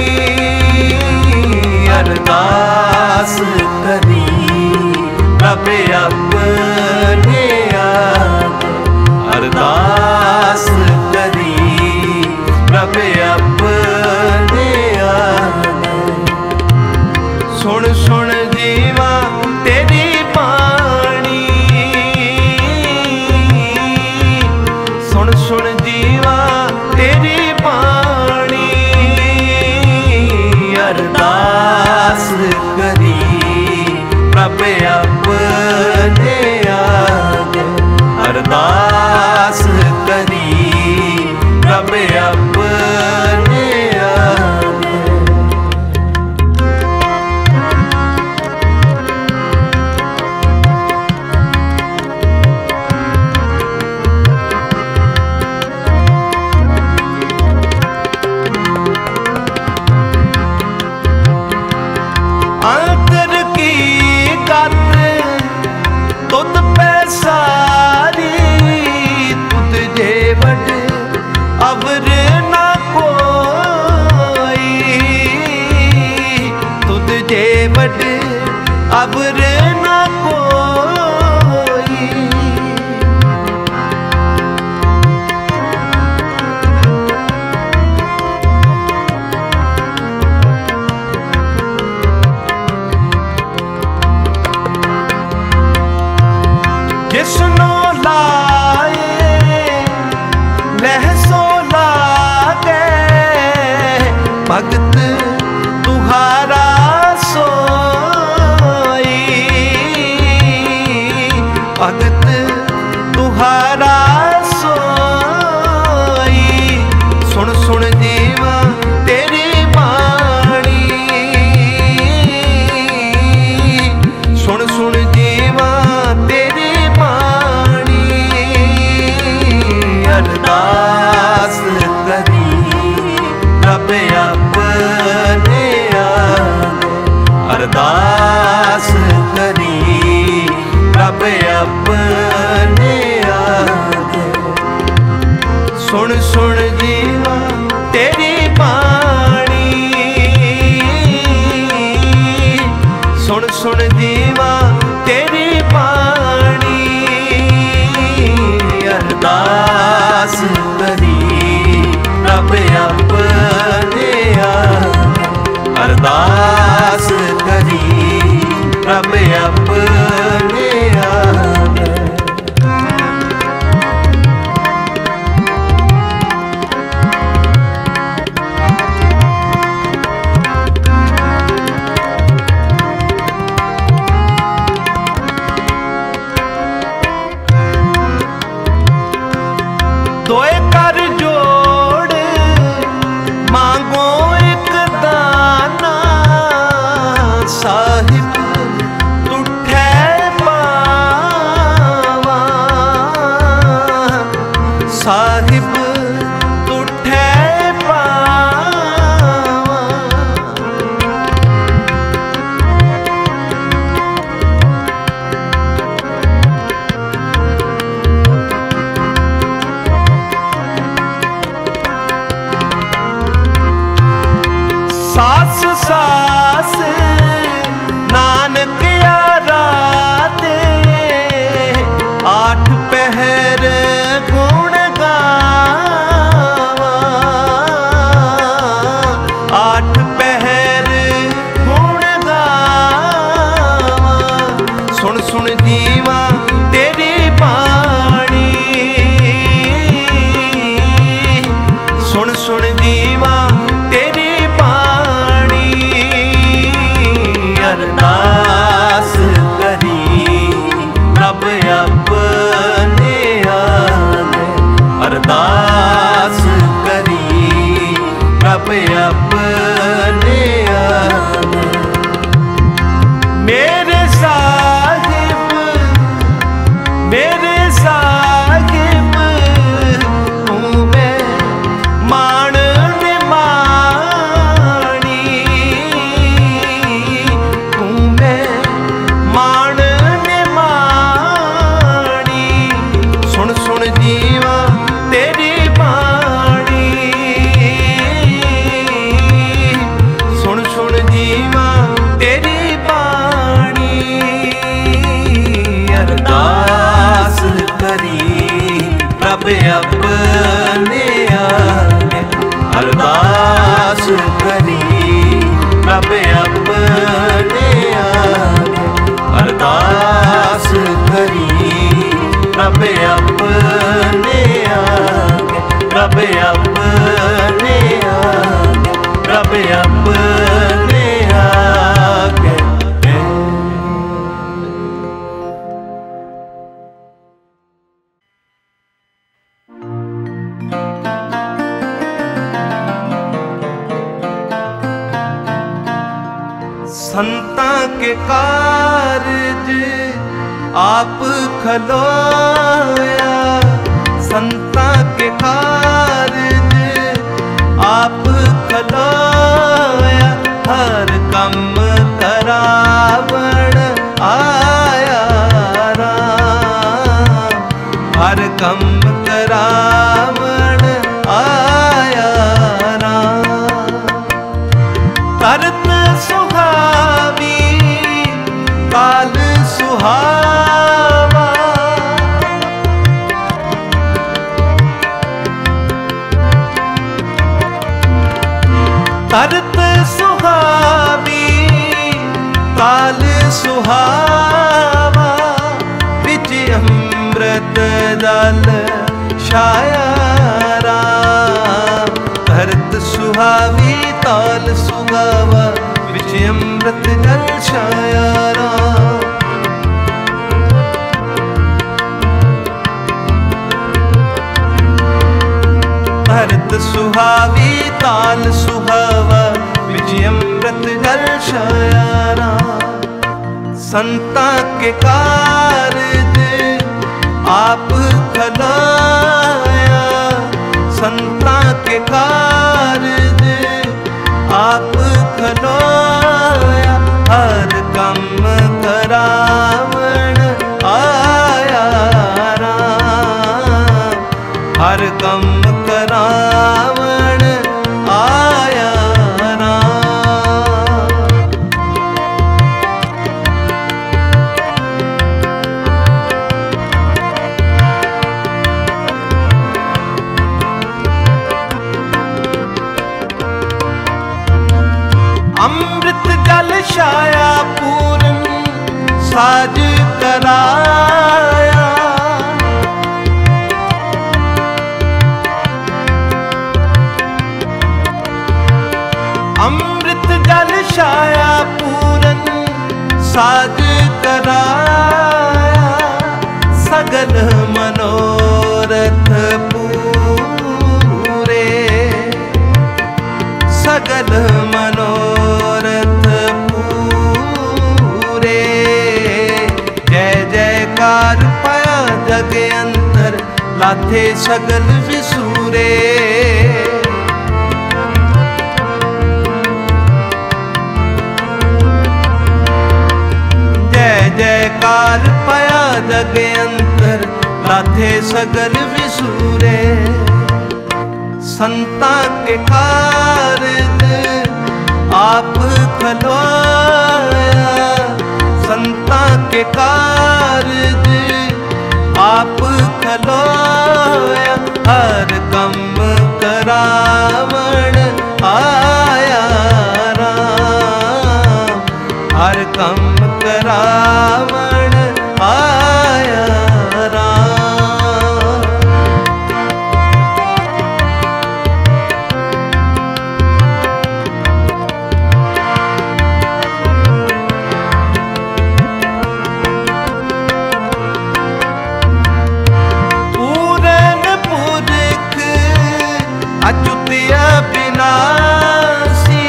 अरदास करी प्रभ अपने आगे, अरदास करी प्रभ अपने आगे। सुन सुन जीवा तेरी बाणी, सुन सुन जीवा तेरी बाणी। अरदास करी प्रभ अपने आगे, अरदास करी प्रभ अपने आगे। अंतर की गत तुद पे सारी, तुद जे वड अवर ना कोई, तुद जे वड अवर ना कोई। जिसनो लाए लह सो लागे, भगत तुहारा सोई, भगत तुहारा सोई। सुन सुन जीवा तेरी बाणी, सुन सुन जीवा तेरी बाणी। अरदास करी प्रभ अपने आगे, अरदास करी प्रभ अपने आगे। साहिब तुठे पावा। सास सास नानक आराधे, आठ पहर गुण गावा। आठ पहर गुण गावा, सुन सुन जीवा तेरी बाणी। सुन सुन जीवा तेरी बाणी। अरदास करी रब अपने आगे, अरदास करी रब अपने आगे। मेरे साहिब मेरे साहिब तू मैं मान निमाणी। तू मैं मान निमाणी। सुन सुन जीवा तेरी बाणी। सुन सुन जीवा तेरी बाणी। अरदास करी रब अपने आगे, अरदास करी रब अपने आगे। अरदास करी रब अपने आगे, रब अपने आगे, रब अपने आगे। संतां के कारज आप खलोया। संतां के कारज आप खलोया। हर कम करावण आया राम। हर कम करावण आया राम। करत सुहावी काल सुहावा। करत सुहावी काल सुहावा। विच अमृत जल छाया राम। करत सुहावी काल सुहावा, विच अमृत जल छाया राम। भरत सुहावी ताल सुहावा, विच अमृत जल छाया राम। संतां के कारज आप खलाया। संतां के कारज आप खलोया। हर कम करावण आया राम। हर कम करावण आया राम। अमृत जल छाया पूरन साज कराया। अमृत जल छाया पूरन साज कराया। सगल मनोरथ पूरे। सगल मनोरथ पूरे। लाथे सगल विसूरे। जय जयकार पाया जग अंतर लाथे सगल विसूरे। संता के कारज आप खलवाया, संता के कारज आप खलवाया। हर कम करावण आया राम, हर कम करावण आया राम। अच्युतिया विनाशी,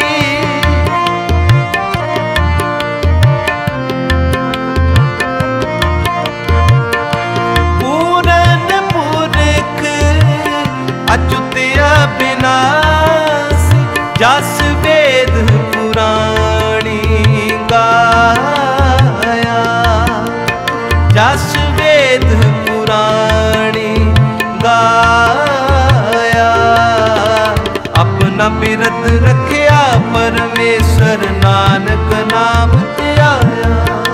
पूरन पुरख अच्युतिया विनाशी। जस वेद पुराणी गाया, जस वेद पुराणी गाया। अपना बिरद रखिया परमेश्वर नानक नाम ध्याया।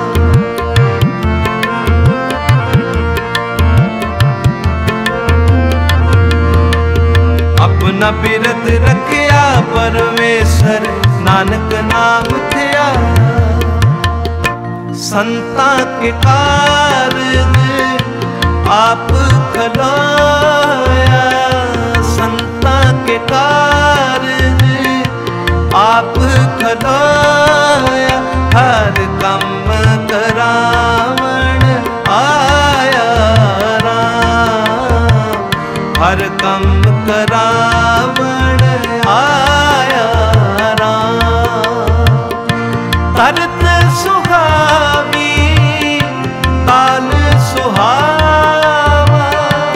अपना बिरद रखिया परमेश्वर नानक नाम ध्याया। संता के कारज आप खलवाया, संता के कारज आप खलवाया। हर कम करावण आया राम, हर कम करावण आया राम। तरत सुहावी ताल सुहावा,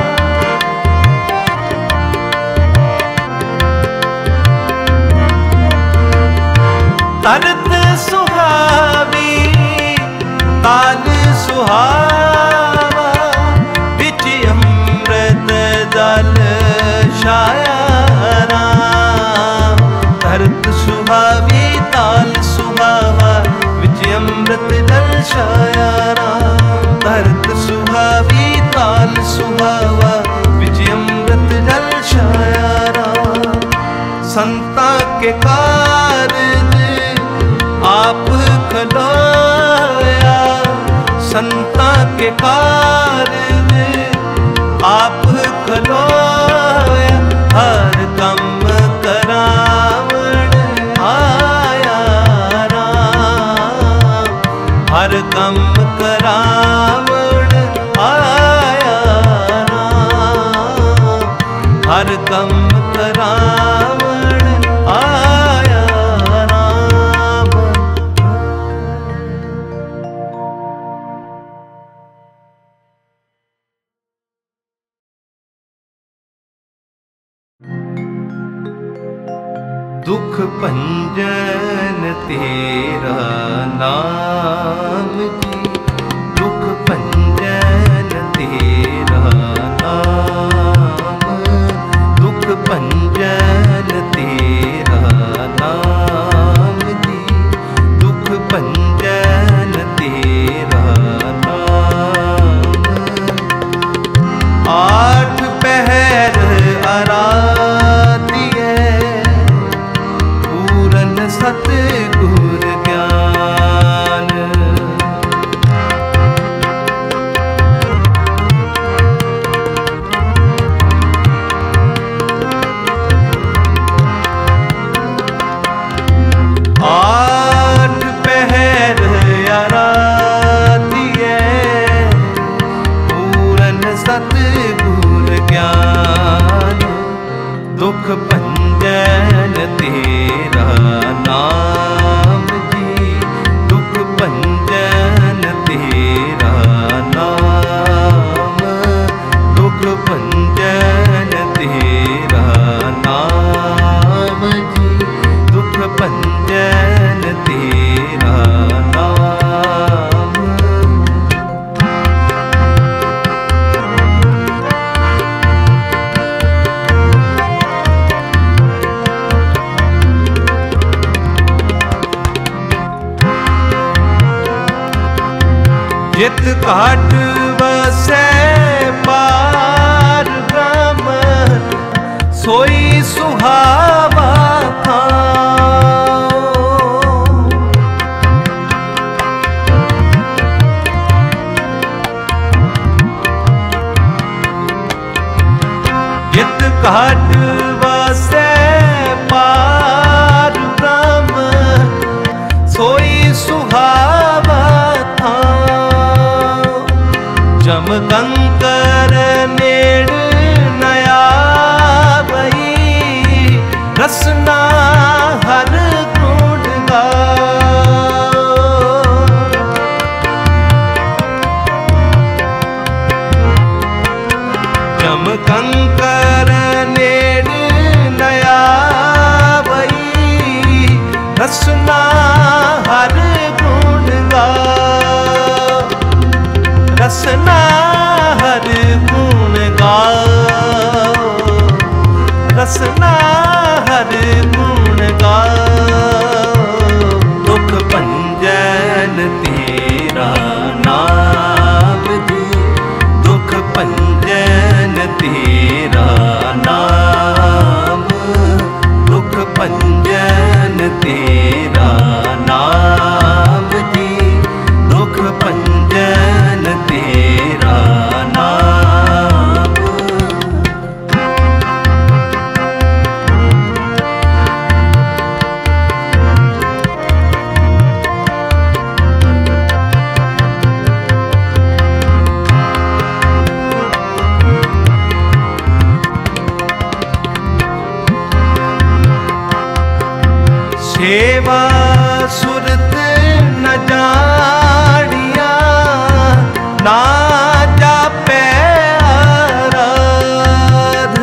तरत सुहावी ताल सुहावा। बिच अमृत जल छाया राम, तरत सुहावी ताल सुहावा। बिच अमृत जल छाया राम, तरत सुहावी ताल सुहावा। बिच अमृत जल छाया राम। संता के कारज आप खलवाया, संता के कारज आप खलवाया। हर कम करावण आया राम, हर कम करावण आया राम, हर कम करावण आया राम। दुख भंजन तेरा नाम जी, दुख भंजन तेरा नाम। दुख भंजन तेरा नाम जी, दुख भंजन तेरा नाम। आठ पहर आराधी है पूरन सतगुर ज्ञान। आठ पहर आराधी है पूरन सतगुर ज्ञान। दुख भंजन तेरा नाम जी, दुख भंजन तेरा नाम। दुख भंजन जित घाट वसै पार ब्रह्म, सोई सुहावा थां। जित घाट वसै पार ब्रह्म, सोई सुहावा थां। जम कंकर नेड़ न आवई, रसना हर गुण गाओ। जम कंकर नेड़ न आवई, रसना हर गुण गाओ। रसना हर गुण गाओ, रसना हर गुण गाओ। दुख भंजन तेरा नाम जी, दुख भंजन तेरा नाम, दुख भंजन तेरा नाम जी, दुख भंजन तेरा नाम। सेवा सुरत न जानिया, ना जापै आराध।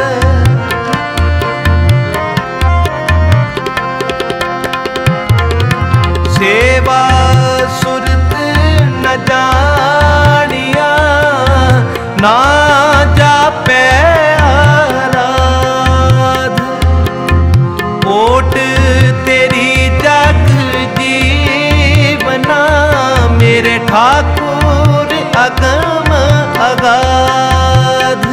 सेवा सुरत न जानिया, ना जापै आराध। ओट तेरी जग जीवना, मेरे ठाकुर अगम अगाध।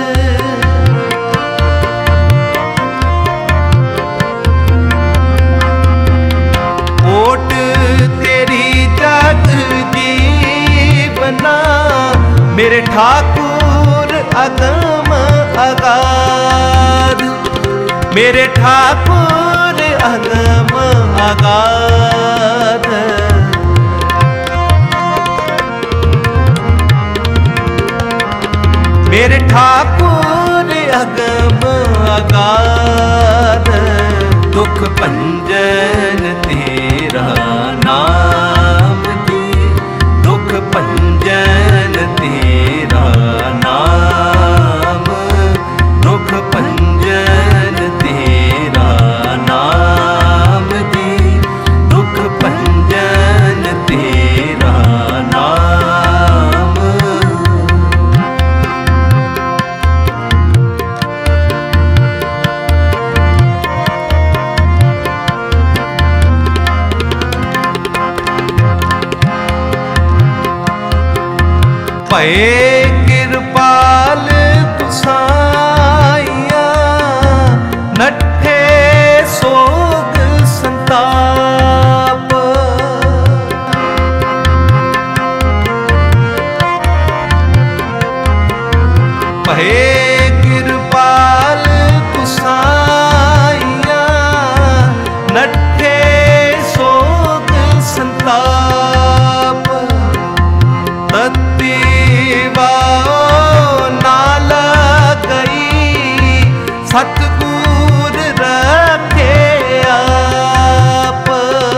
ओट तेरी जग जीवना, मेरे ठाकुर अगम अगाध। मेरे ठाकुर अगम अगाध। मेरे ठाकुर अगम अगाध। दुख भंजन तेरा नाम जी, दुख भंजन तेरा नाम, दुख भंजन तेरा नाम जी, दुख भंजन तेरा नाम। भये कृपाल तुसाइया, नठे सोग संताप। भये कृपाल तुसाइया, नठे सोग संताप। तत्ती वाओ नाल गई, सतगुर रखे आप।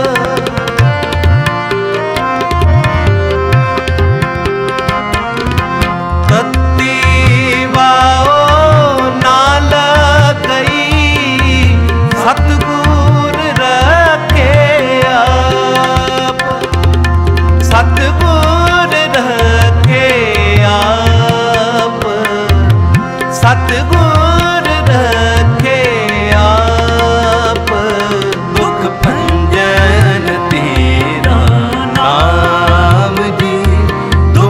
तत्ती वाओ नाल गई, सतगुर रखे आप। सतगुर रखे आप, सतगुर रखे आप। दुख भंजन तेरा नाम जी, दुख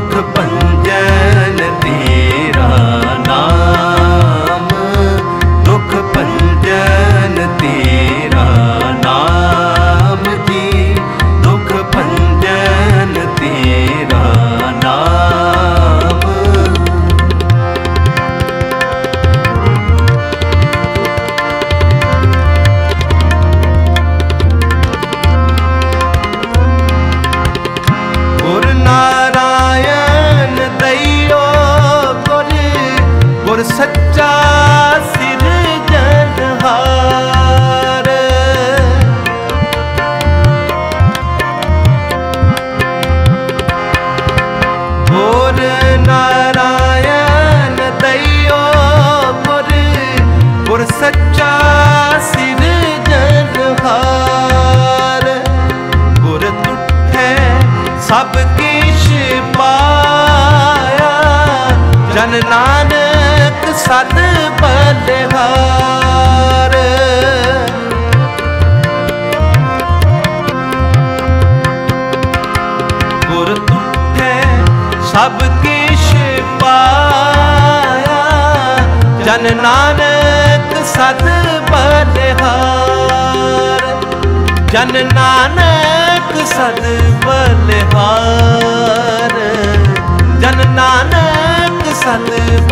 सच्चा सिरजनहार। गुर नारायण दैयो गुर, गुर सच्चा सिरजनहार। गुर तुठै सब किश पाया, जन नानक सद बलिहार। गुर तुठै सब किश पाया, जन नानक सद बलिहार। जन नानक सद बलिहार, जन नानक सद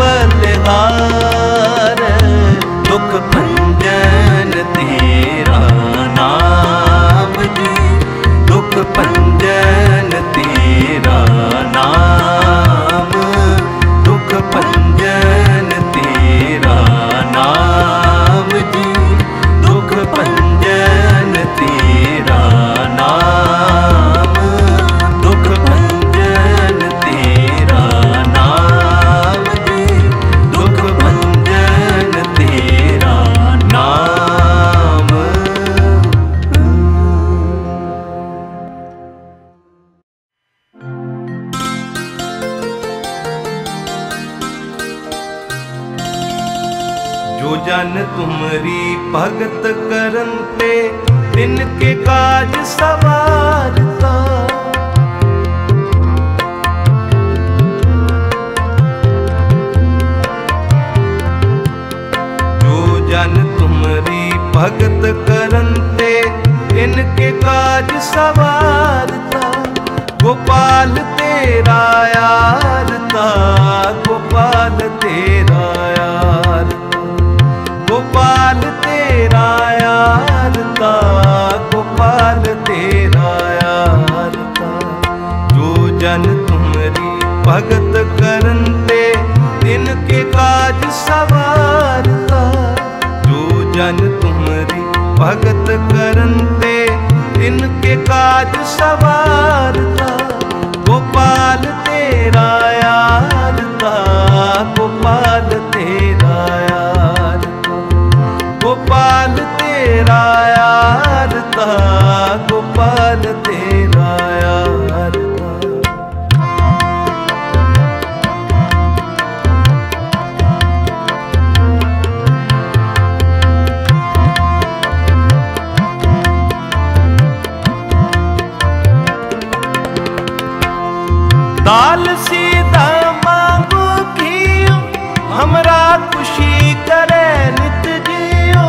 बलिहार। दुख भंजन तेरा नाम जी, दुख भंजन तेरा नाम, दुख भंजन तेरा नाम जी, दुख भंजन तेरा नाम, दुख भंजन तेरा नाम जी, दुख भंजन तेरा नाम। जो जन तुमरी भगत करन ते, तिनके काज सवारता। जो जन तुमरी भगत करन ते, तिनके काज सवारता। गोपाल तेरा यारता, गोपाल तेरा यारता, गोपाल तेरा यारता, गोपाल तेरा यारता। जो जन तुमरी भगत करन ते, तिनके काज सवारता। जो जन तुमरी भगत करन ते, तिनके काज सवारता। गोपाल तेरा यारता, गोपाल तेरा यारता, गोपाल तेरा यारता, गोपाल तेरा यारता। दाल सीधा मांगो घियो, हमरा खुशी करे नित जियो।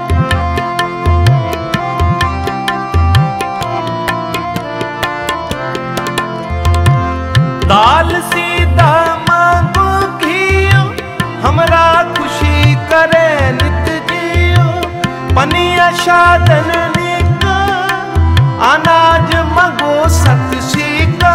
दाल सीधा मांगो घियो, हमरा खुशी करे नित जियो। पनिया शादन निका, अनाज मंगो सत सीका।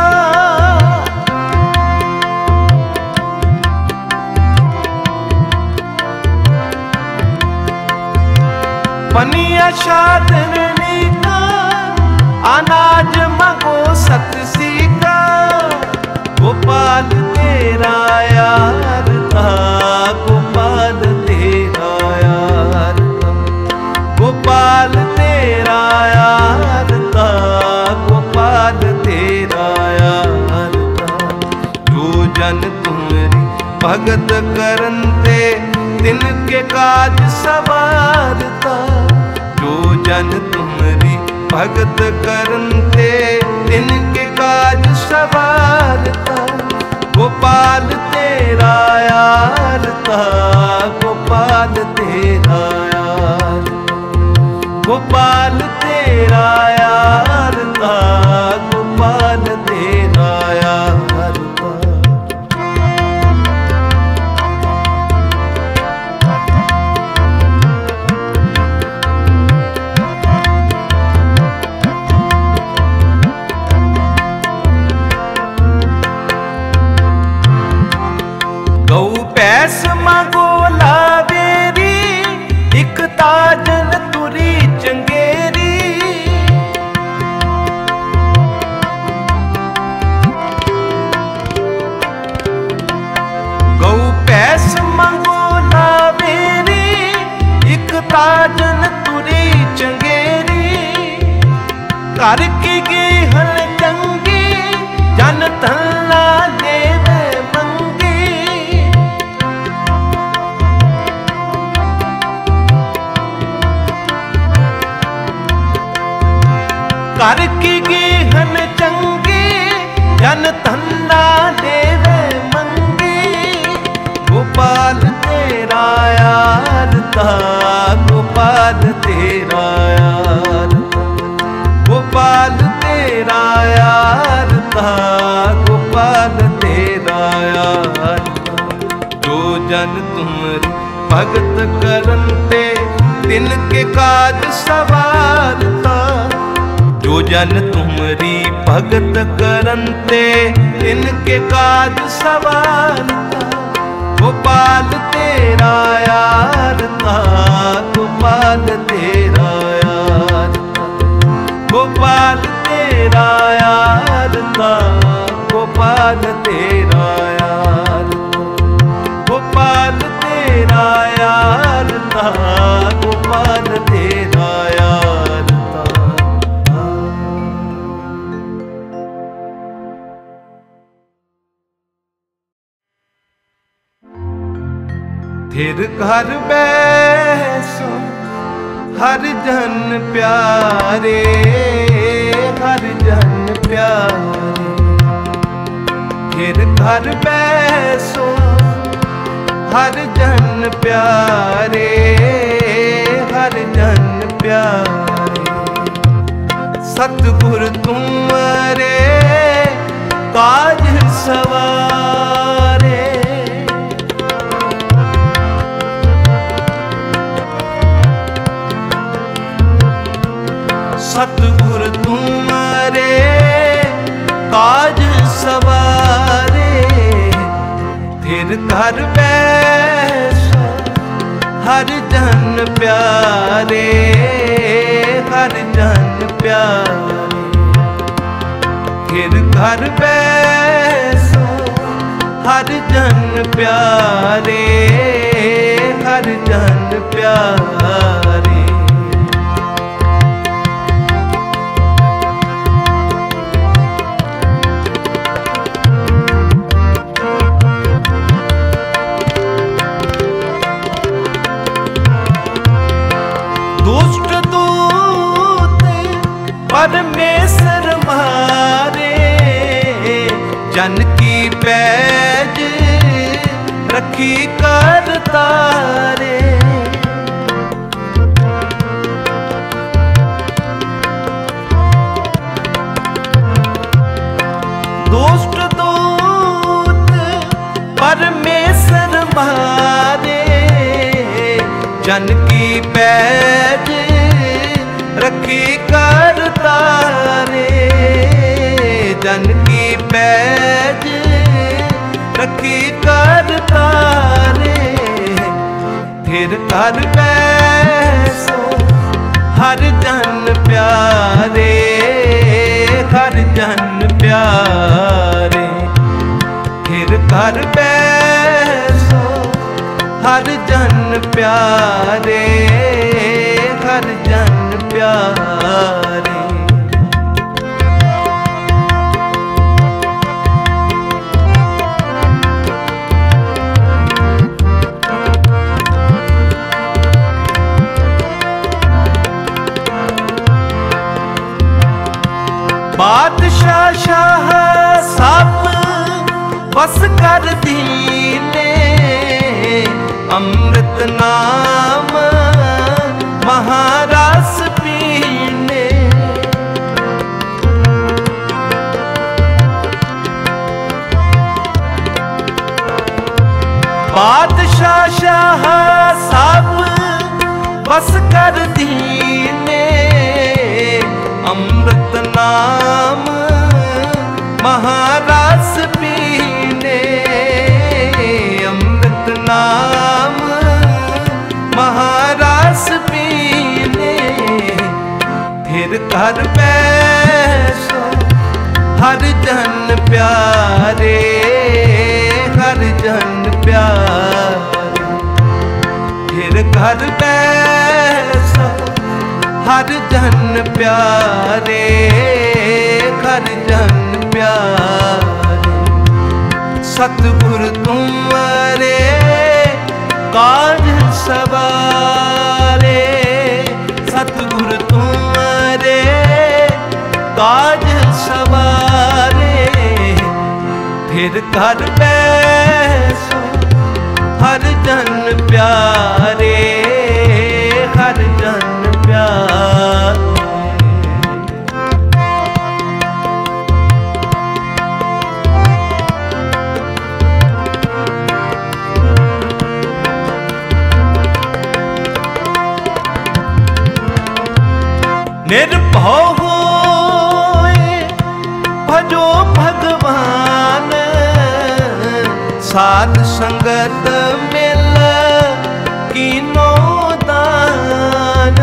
पनिया शादन नीका, अनाज मंगो सत सीका। गोपाल तेरा यारता, गोपाल तेरा यारता, गोपाल तेरा यारता, गोपाल तेरा यारता। जो जन तुमरी भगत करन ते, तिनके काज सवारता। जो जन तुमरी भगत करन ते, तिनके काज सवारता। गोपाल तेरा यारता, गोपाल तेरा यारता, गोपाल तेरा यारता, गोपाल तेरा यारता। गौ पैस मांगो ला काजन तुरी चंगेरी, कर की गेहन चंगी, जन तन्ना देवे मंगी। कर की गेहन चंगी, जन तन्ना देवे मंगी। गोपाल तेरा यार था, गोपाल तेरा यार, गोपाल तेरा यार था, गोपाल तेरा यार। जो जन तुमरी भगत करन ते, तिनके काज सवारता। जो जन तुमरी भगत करन ते, तिनके काज सवारता। गोपाल तेरा यार था, गोपाल तेरा यार था, गोपाल तेरा यार था, गोपाल तेरा यार था, गोपाल तेरा यार था, गोपाल तेरा यार था। फिर घर बैसो हर जन प्यारे, हर जन प्यारे। फिर घर बैसो हर जन प्यारे, हर जन प्यारे। सतगुर तुम्हारे काज सवारे, सतगुर तुम्हारे काज सवारे। फिर घर बैसो हर जन प्यारे, हर जन प्यारे। फिर घर बैसो हर जन प्यारे, हर जन प्यारे। परमेश्वर मारे, जन की पैज रखी कर तारे। दुष्ट दूत परमेश्वर मारे, जन की पैज रखी कर तारे। जन की पैज रखी कर तारे। फिर कर बैसो हर जन प्यारे, हर जन प्यारे। फिर कर बैसो हर जन प्यारे, हर जन प्यारे। बादशाह शाह सब बस कर दीने, अमृत नाम महारस पीने। बादशाह शाह सब बस कर दीने, अमृत नाम महारस पीने। अमृत नाम महारस पीने। फिर कर बैसो हर जन प्यारे, हर जन प्यारे। फिर कर बैसो हर जन प्यारे, हर जन प्यारे। सतगुर तुम्हारे काज सवारे, सतगुर तुम्हारे काज सवारे। फिर घर बैसो हर जन प्यारे, हर जन प्यारे। निर्भव होए भजो भगवान, साध संगत मिल कीनो दान।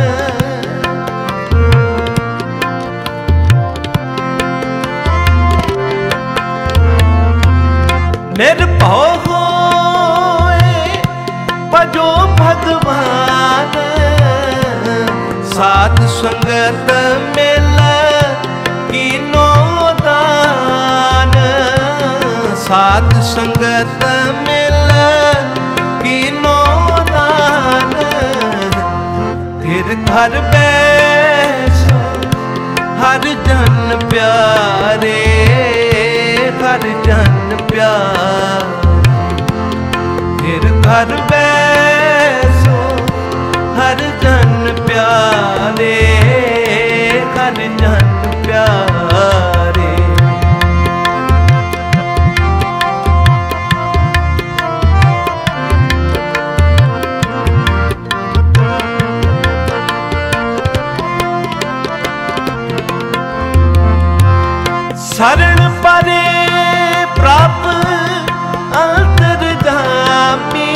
निर्भव होए भजो भगवान, साध संगत मिल कीनो दान। साध संगत मिल कीनो दान। फिर घर बैसो हर जन प्यारे, हर जन प्यारे। फिर घर बैसो हर जन प्यारे, हर जन प्यारे। शरण परे प्रभ अंतर्जामी,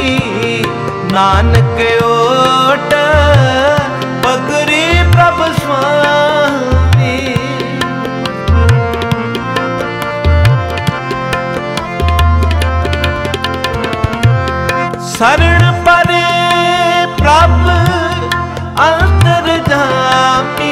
नानक ओट पगरी प्रभ स्वामी। शरण परे प्रभ अंतर्जामी,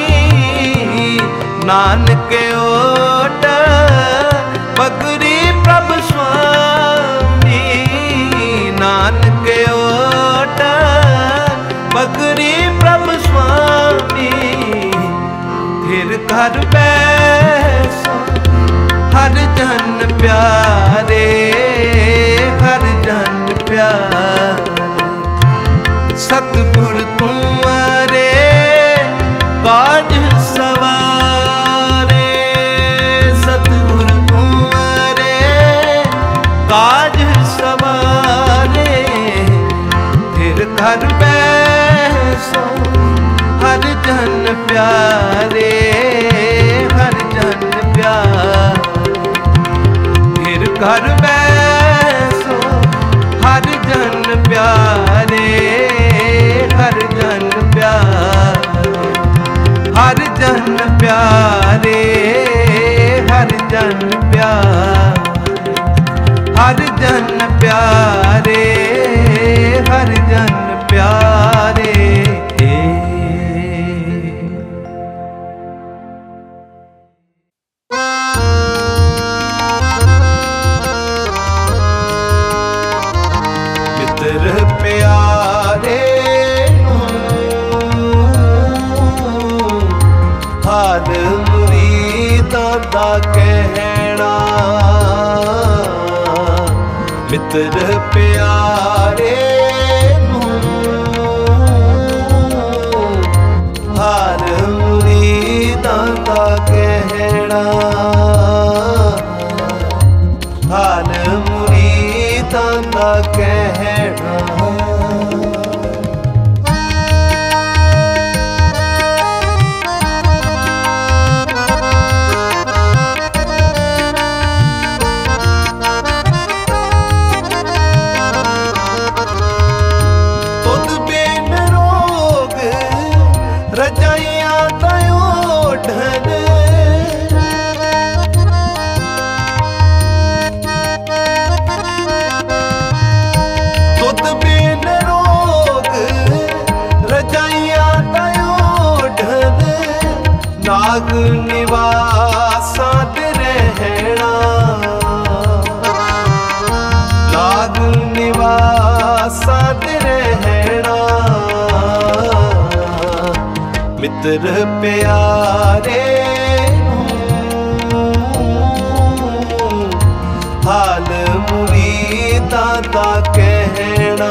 नानक ओट पगरी प्रभ स्वामी। नानक ओट पगरी प्रभ स्वामी। फिर घर बैसो हर जन प्यारे, हर जन प्यारे। सतगुर तुम्हारे काज सवारे, सतगुर तुम्हारे काज सवारे। फिर घर बैसो हर जन प्यारे, हर जन प्यारे। फिर घर बैसो हर जन प्यारे, हर जन प्यारे। हर जन प्यारे, हर जन प्यारे। हर जन प्यारे, हर जन प्यारे। मित्र प्यारे हाल मुरीदां दा कहना। मित्र प्यारे हाल मुरीदां दा कहना। हाल मुरीदां दा कहना। लाग निवासा ते रहना, लाग निवासा ते रहना। मित्र प्यारे हाल मुरीदां दा कहना,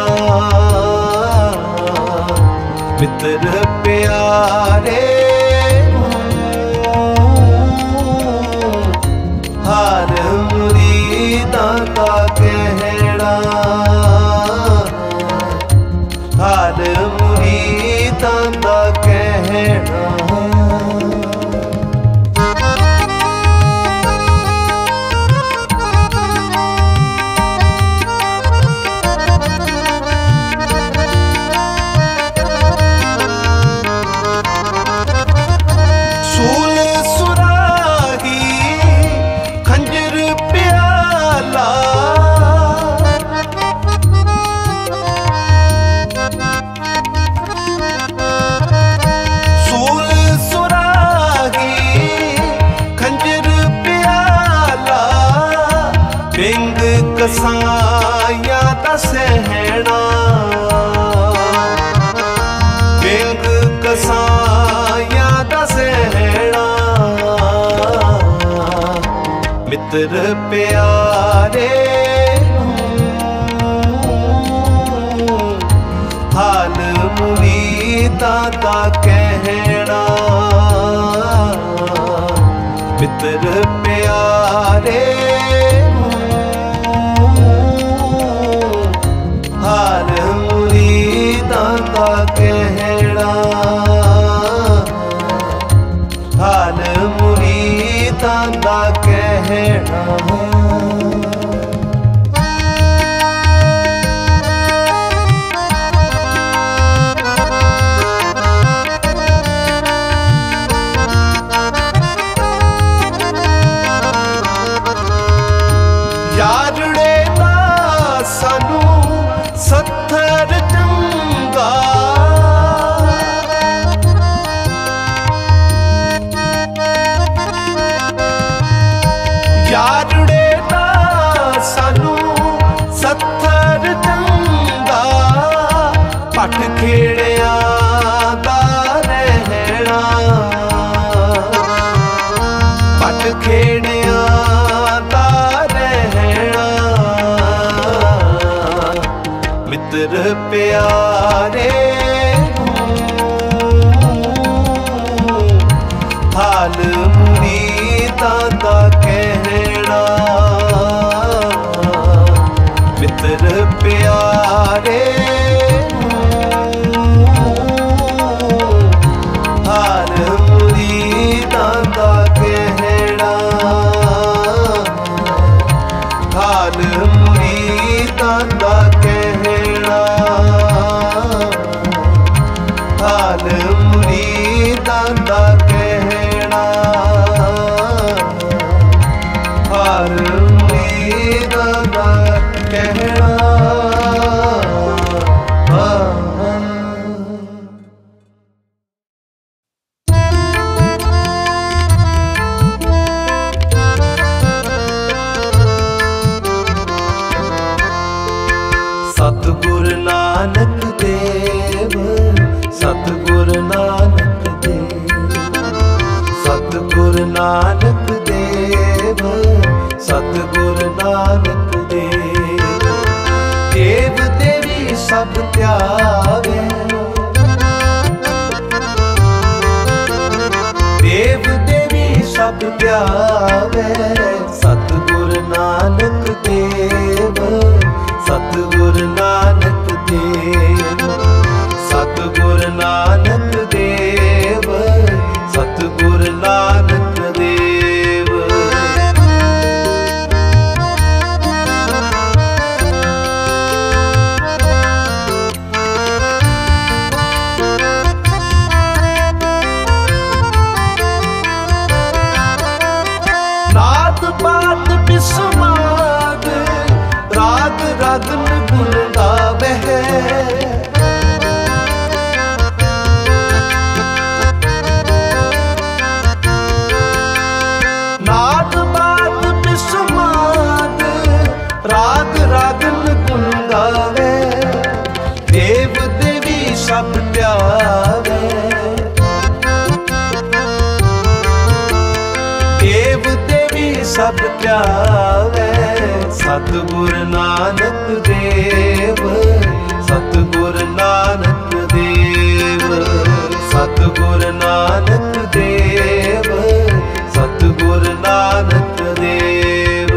मित्र प्यारे हाल मुरीदां दा कहना, हाल मुरीदां दा कहना। बिंग कसाया दा सहना, बिंग कसाया दा सहना। मित्र प्यारे हाल मुरीदां दा कहना, मित्र प्यारे हाल मुरीदां दा कहना, हाल मुरीदां दा कहना। यारड़े दा सानू सत्थर चंगा, यारड़े दा सानू सत्थर चंगा। पट खेड़िया दा रहना, पट खेड़िया दा रहना। मित्र प्यारे हाल मुरीदां दा कहना, मित्र प्यारे हाल मुरीदां दा कहना, हाल मुरीदां दा कहना, हाल मुरीदां दा कहना, हाल मुरीदां दा कहना। सतगुर नानक देव, सतगुर नानक देव, सतगुर नानक देव, सतगुर नानक देव। देव देवी सब त्यावे, देव देवी सब त्यावे। सतगुर नानक देव, सतगुर नानक देव, सतगुर नानक देव, सतगुर नानक देव। नाथ बात बिस्माद राग रागन गुण गावे। सब त्यावे। देव देवी सब त्यावे, सतगुर नानक देव, सतगुर नानक देव, सतगुर नानक देव, सतगुर नानक देव।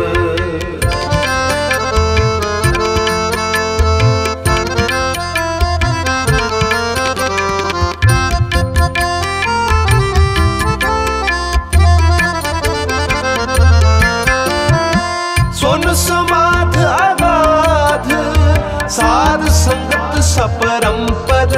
सुन समाध अगाध, साध संगत सपरंपर।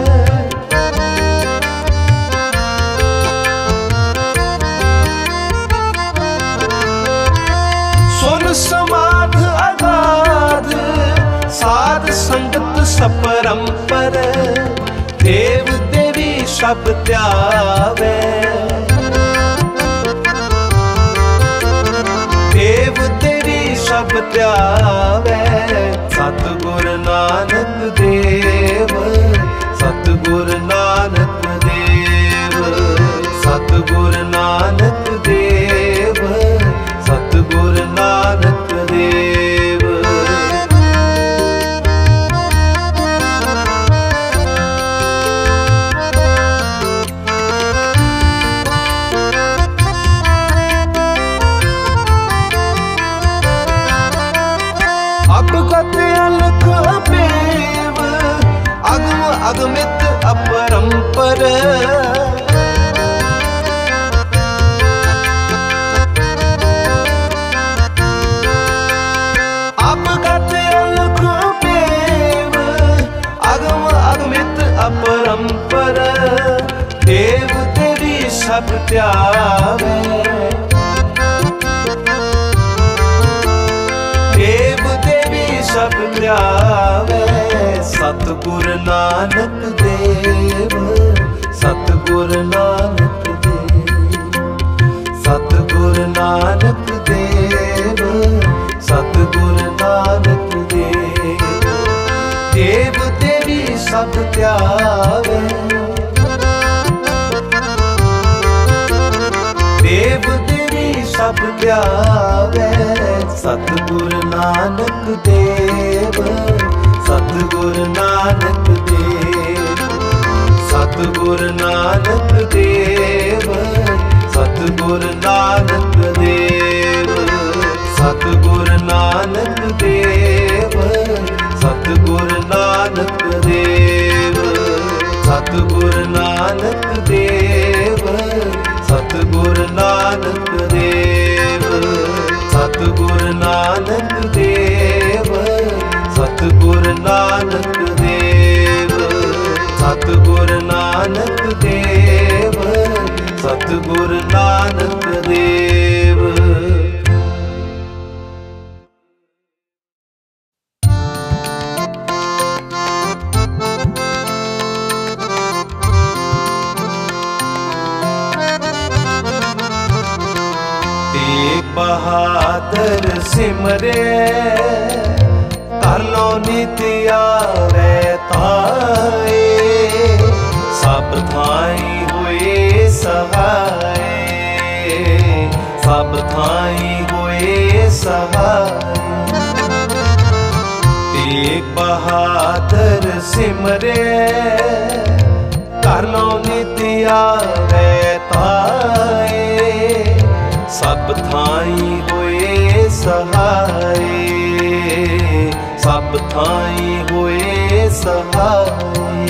सुन समाध अगाध, साध संगत सपरंपर। देव देवी सब त्यावे, देव देवी सब त्यावे। सतगुर नानक देव, सतगुर नानक देव, सतगुर नानक देव, सतगुर नानक देव। अगत अलख अपेव, अगम अगमित अपरंपर। अगत अलख अपेव, अगम अगमित अपरंपर। देव देवी सब त्यावे, देव देवी सब त्यावे। सतगुर नानक देव, सतगुर नानक देव, सतगुर नानक देव, सतगुर नानक देव। देव देवी सब त्यावे, देव देवी सब त्यावे। सतगुर नानक देव, सतगुर नानक देव, सतगुर नानक देव, सतगुर नानक देव, सतगुर नानक देव, सतगुर नानक देव, सतगुर नानक देव, सतगुर नानक देव, सतगुर नानक देव, सतगुर नानक देव, सतगुर नानक देव, सतगुर नानक देव। बहादुर सिमरे, कर लो नित आवे ताए। सब थाई हुए सहाय, सब थाई हुए सहाय। तेग बहादुर सिमरे, कर लो नित आवे ताए। सब थाई होए सहाय, सब थाई होए सहाय।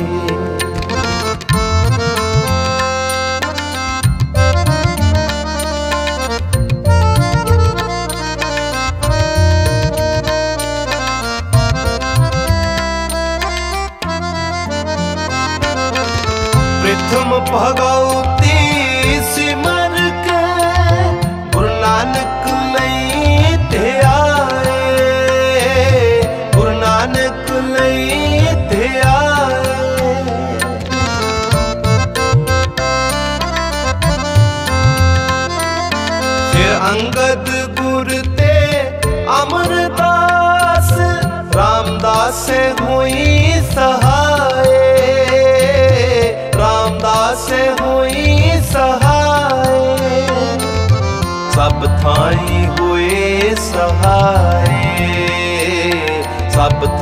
प्रथम भगवती सिमर के, गुरु नानक लई ते आए, गुरु नानक लई ते आए। फिर अंगद गुर ते अमरदास, रामदास हुई सहाय।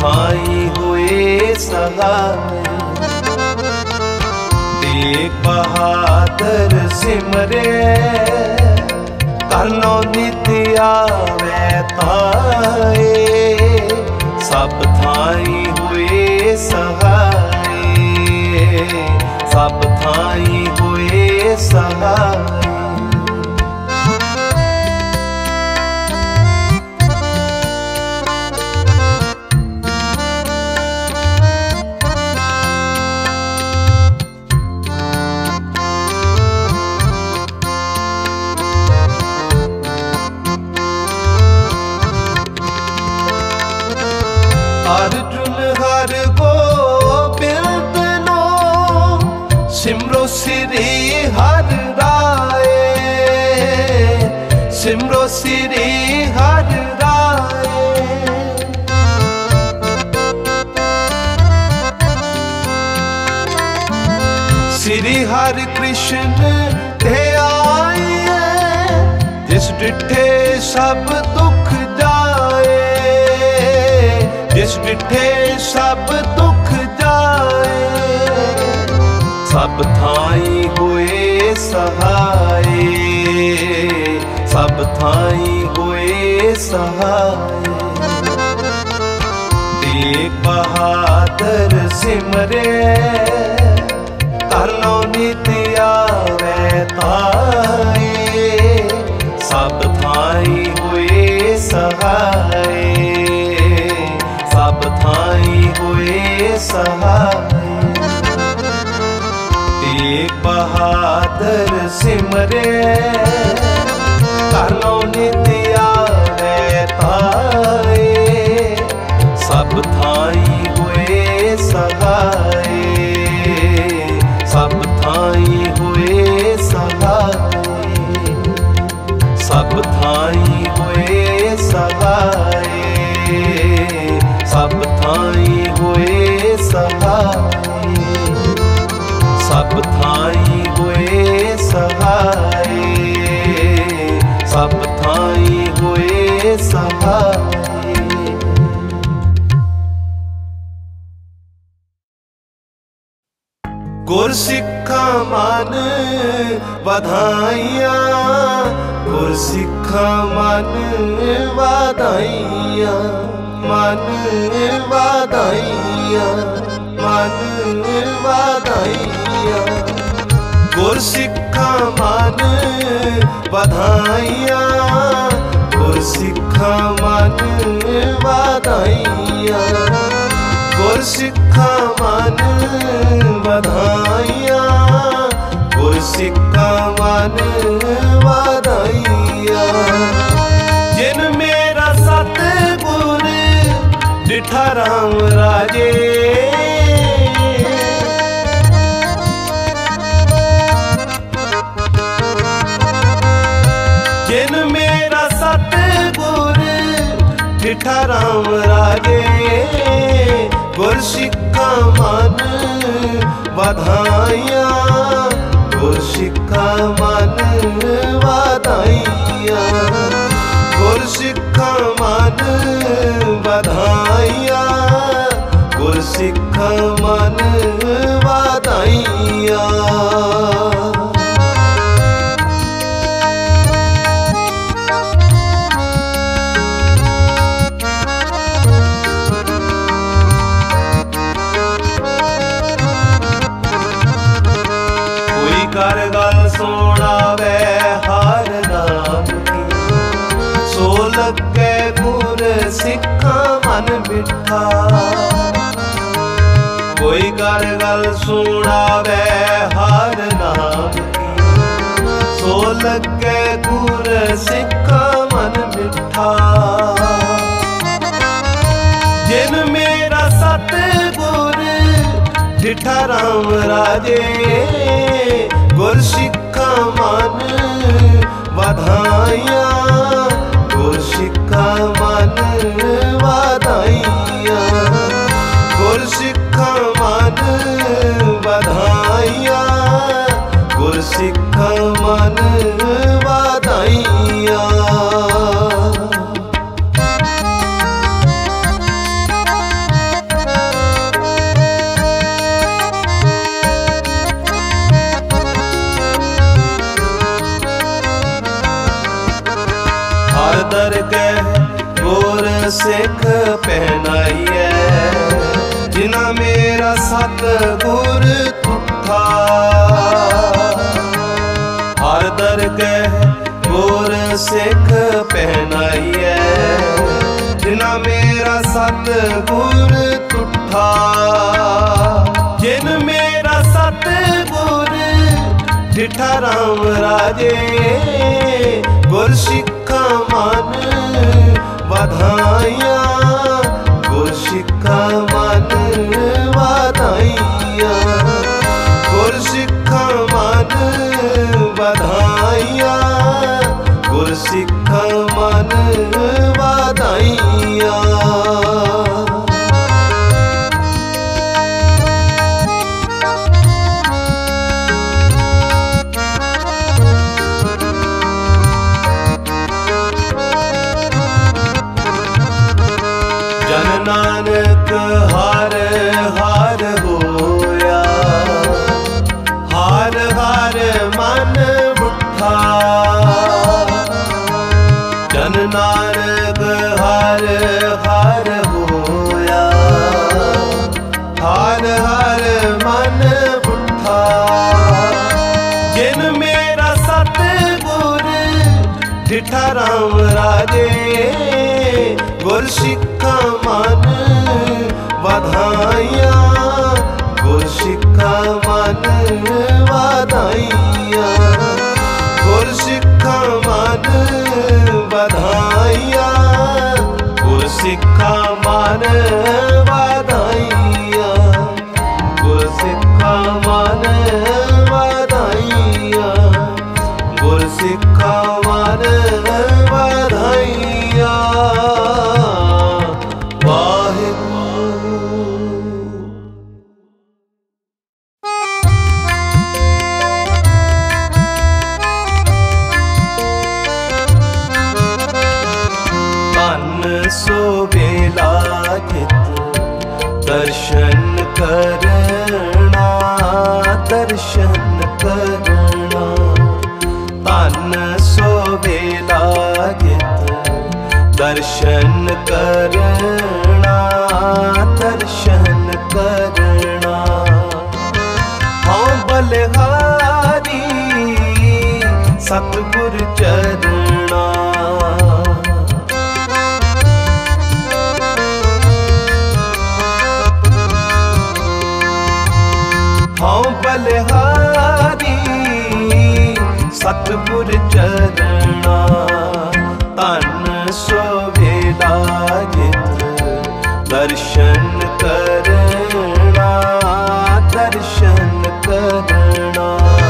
थाई हुए सहाय। तेग बहादुर सिमरे करनो नित आवे ताए। सब थाई हुए सहाय, सब थाई हुए सहाय। अर्जुन हर गोबिंद नो सिमरो श्री हर राय। सिमरो श्री हर राय। श्री हरि कृष्ण ध्याये जिस डिठे सब दुख जाए। जिस डिठे सब दुख जाए। सब थाई हुए सहाय, सब थाई हुए सहाय। तेग बहादुर सिमरे करनो नित आवे ताए। सब थाई हुए सहाय, सब थाई हुए सहाय। तेग बहादुर सिमरे करनो नित आवे ताए। सब थाई हुए सहाय, सब थाई हुए सहाय। सब थाई हुए सहाय, सब थाई हुए सहाय। सब थाई हुए सहाय, सब थाई हुए सहाय। गुर सिखा मन बधाइयाँ, गुर सिखा मन बधाइयाँ। मन बधाइयाँ, मन बधाइयाँ। गुर सिखा मन बधाइयाँ, गुर सिखा मन बधाइयाँ। गुर सिखा मन बधाइयाँ, गुर सिखा मन बधाइयाँ। जिन मेरा सतगुर डिठा राम राजे। जिन मेरा सतगुर डिठा राम राजे। गुर सिखा मन बधाइयाँ, गुर सिखा मन बधाइयाँ। गुर सिखा मन बधाइयाँ, गुर सिखा मन बधाइयाँ। कर गल सुनावे हर नाम की। सो लगे गुर सिखा मन मिठा। कोई कर गल सुनावे हर नाम की। सो लगे गुर सिखा मन मिठा। जिन मेरा सतगुर डिठा राम राजे। गुर सिखा मन बधाइयाँ, गुर सिखा मन बधाइयाँ। गुर सिखा मन बधाइयाँ, गुर सिखा मन बधाइयाँ। सिख पहनाइए। जिन्ना मेरा सतगुर तुठा हर दरगह गुर सिख पहनाइए। जिन्ना मेरा सतगुर तुठा जिन मेरा सतगुर डिठा राम राजे। गुर सिखा मन बधाइया गुर सिखा मन बधाइया गुर सिखा मन बधाइया गुर सिखा मन बधाइया। जन नानक हर हर होया हर हर मन बुठा। जन नानक हर हर होया हर हर मन बुठा। जिन मेरा सतगुर डिठा राम राजे। गुर सिखा मन बधाइया गुर सिखा मन बधाइया गुर सिखा मन बधाइया गुर सिखा मन बधाइया गुर सिखा मन बधाइया गुर सिखा मन बधाइया। सो बेला जित दर्शन करना दर्शन करना। धन सो बेला जित दर्शन करना दर्शन करना। हाँ बलिहारी सतगुर चरना। हाँ बलिहारी सतगुर चरना। धन सो बेला जित दर्शन करना दर्शन करना।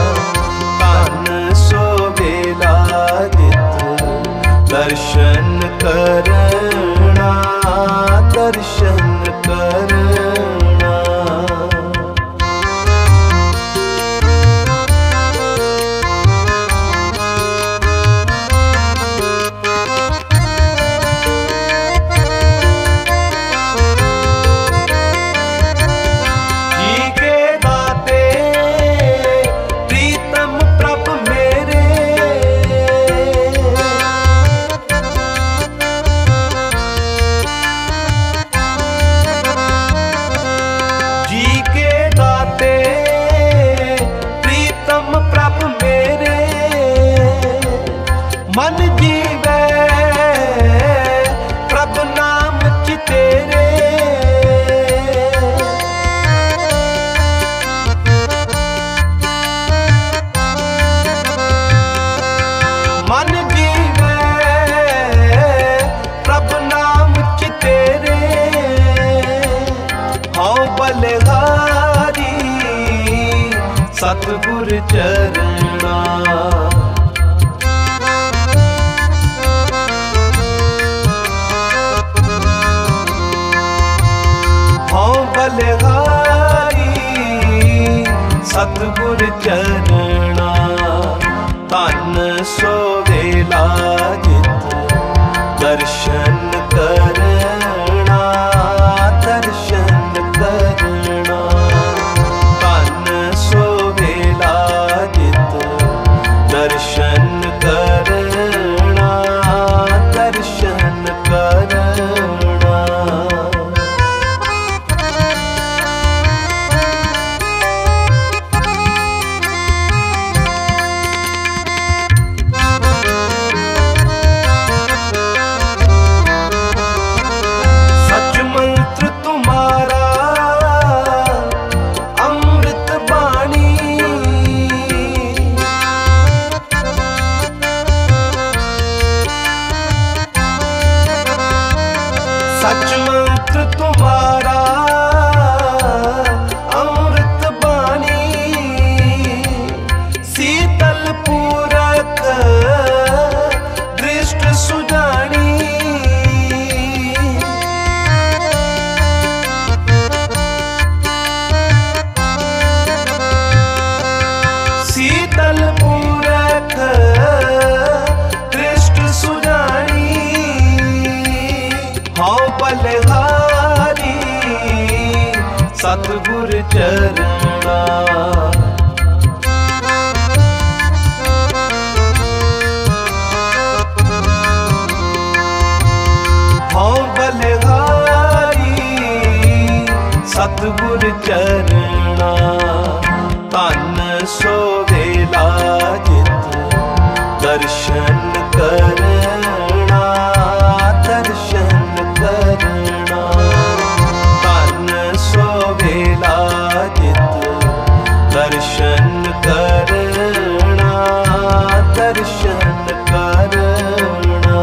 धन सो बेला जित दर्शन करना दर्शन करना। मन जीवे प्रभ नाम चितेरे। मन जीवे प्रभ नाम चितेरे। हाँ बलिहारी सतगुर चरना। बलिहारी सतगुर चरना। धन सो बेला जित दर्शन करना दर्शन करना। धन सो बेला जित दर्शन करना दर्शन करना। चरणा। हाँ बलिहारी सतगुर चरणा, तन सो वेला जित दर्शन करना, दर्शन करना। तन सो वेला जित दर्शन करना, दर्शन करना।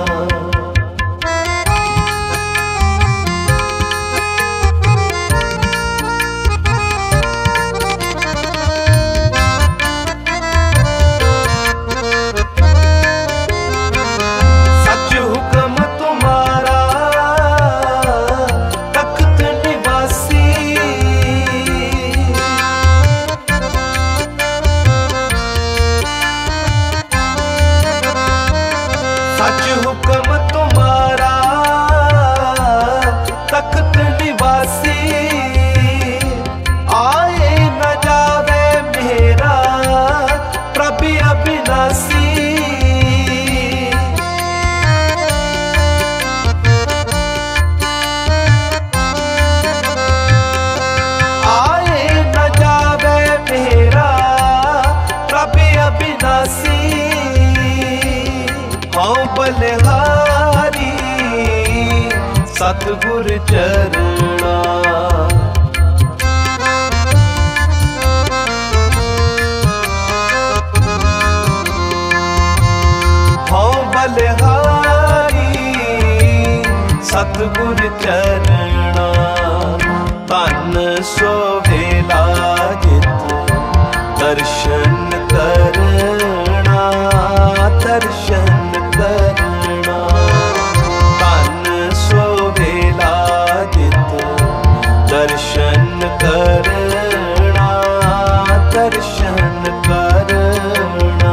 सच हुक्म तुम्हारा तख्त निवासी, आए न जावे मेरा प्रभु अविनाशी। आए न जावे मेरा प्रभु अविनाशी। हाँ बलिहारी सतगुर चरणा। हाँ बलिहारी सतगुर चरणा, तन सो वेला जित दर्शन करना, दर्शन करना। तन सो वेला जित दर्शन करना, दर्शन करना।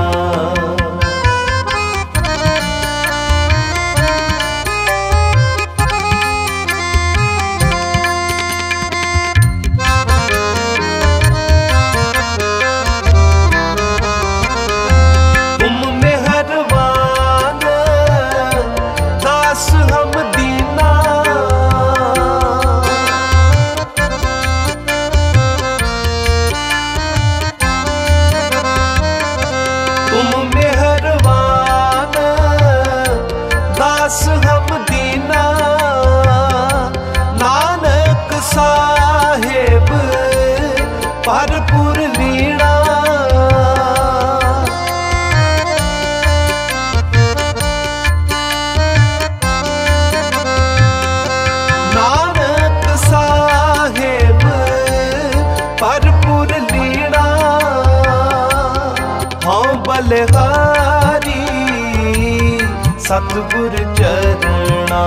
दास हम दीना, नानक साहेब भरपूर लीना। नानक साहेब भरपूर लीना। हाँ बलिहारी सतगुर चरणा।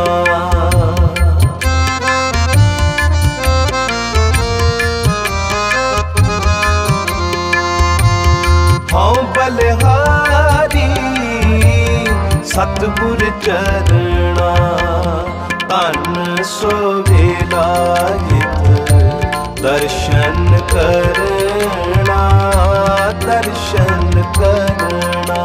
हाँ बलिहारी सतगुर चरणा, तन सो वेला जित दर्शन करना, दर्शन करना।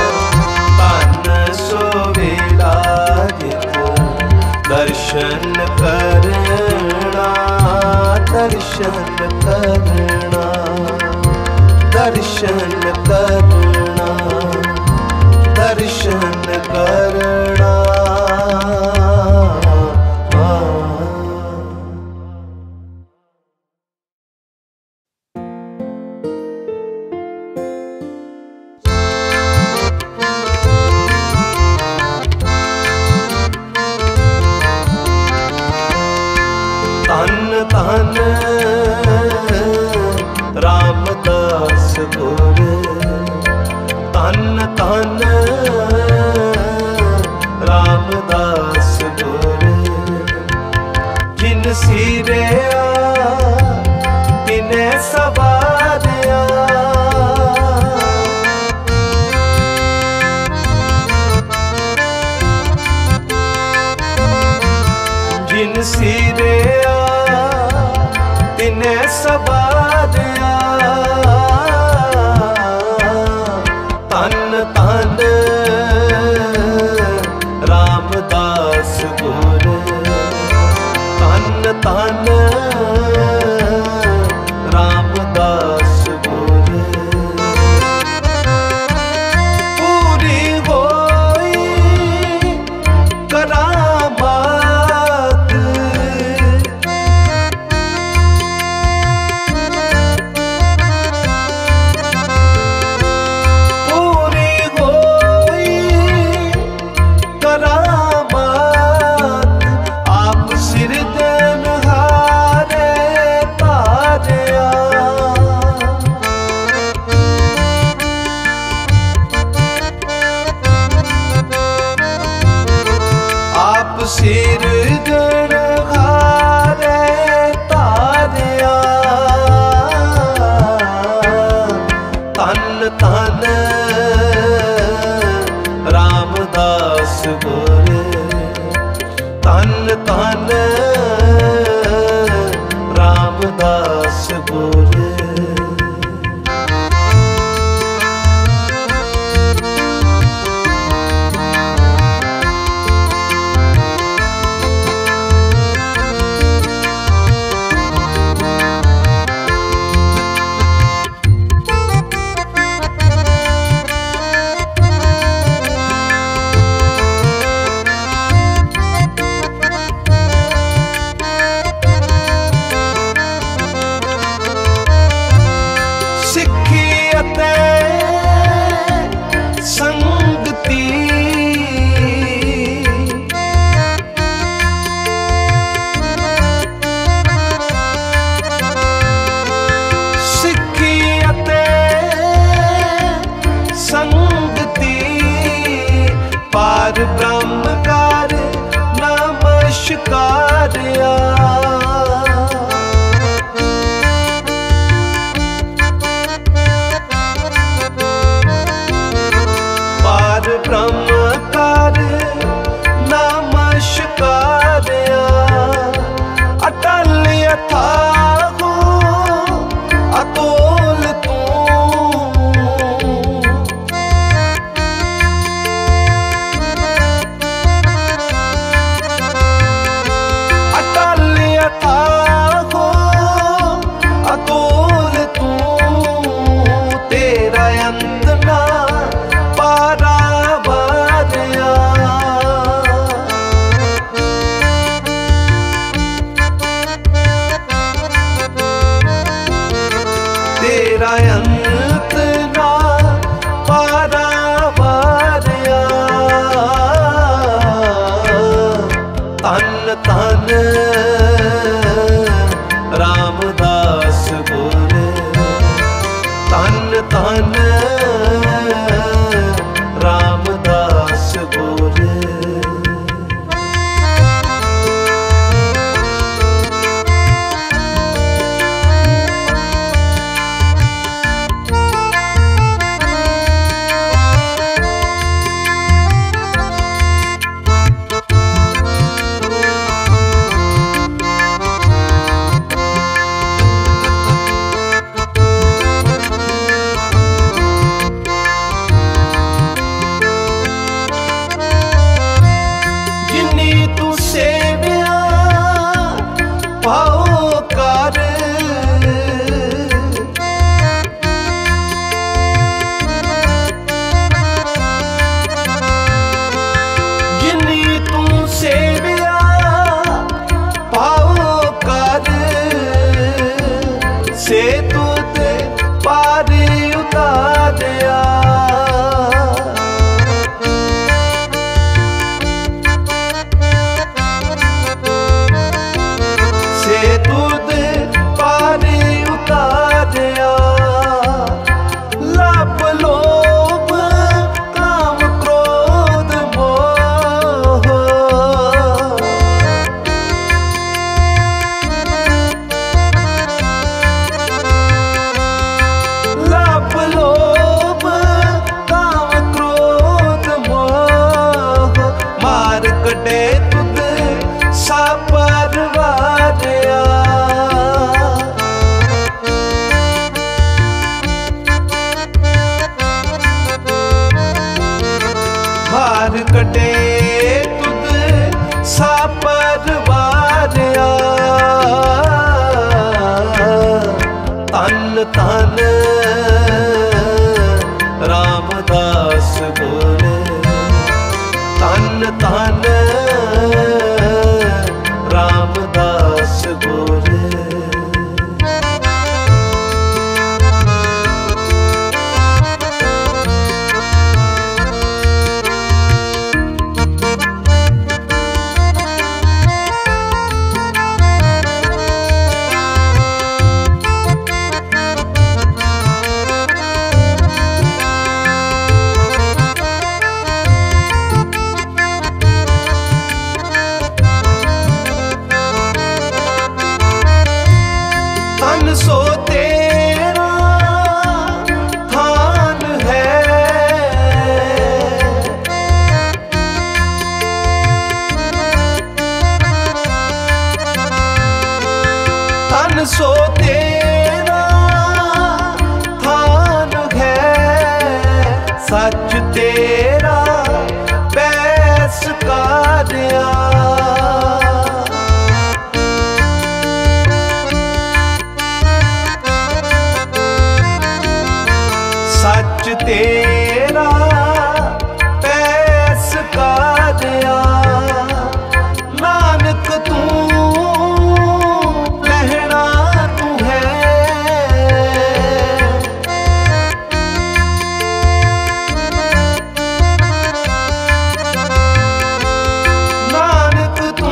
सो वेला जित दर्शन करना, दर्शन करना, दर्शन करना, दर्शन करना। धन रामदास गुर, धन धन रामदास गुर। जिन सिरया तिने सवारिया, जिन सिरया तिने सवारिया। तन तन रामदास गुर, तन तन रामदास गुर। पूरी होई करामात, पूरी होई करामात। आप सिरजनहारे तारिया। आप सिरजनहारे तारिया। तन तन रामदास गुर, तन तन रामदास गुर। सिक्खी अते संगति, सिक्खी अते संगति। पार ब्रह्म कार नमस्कारिया। पार ब्रह्म कार नमस्कारिया। अटल अथाहु अतोल तू, अटल अथाहु अतोल तू। तेरा अंत ना पारावारिया। तेरा अंत ना पारावारिया। तन तन रामदास गुर, तन तन रामदास गुर। धन रामदास बोले, धन धन रामदास बोले। सो तेरा थान है, धन सो तेरा थान है, सच तेरा बैस कारिया। सच तेरा पैस कारिया, नानक तू लहना तू है। नानक तू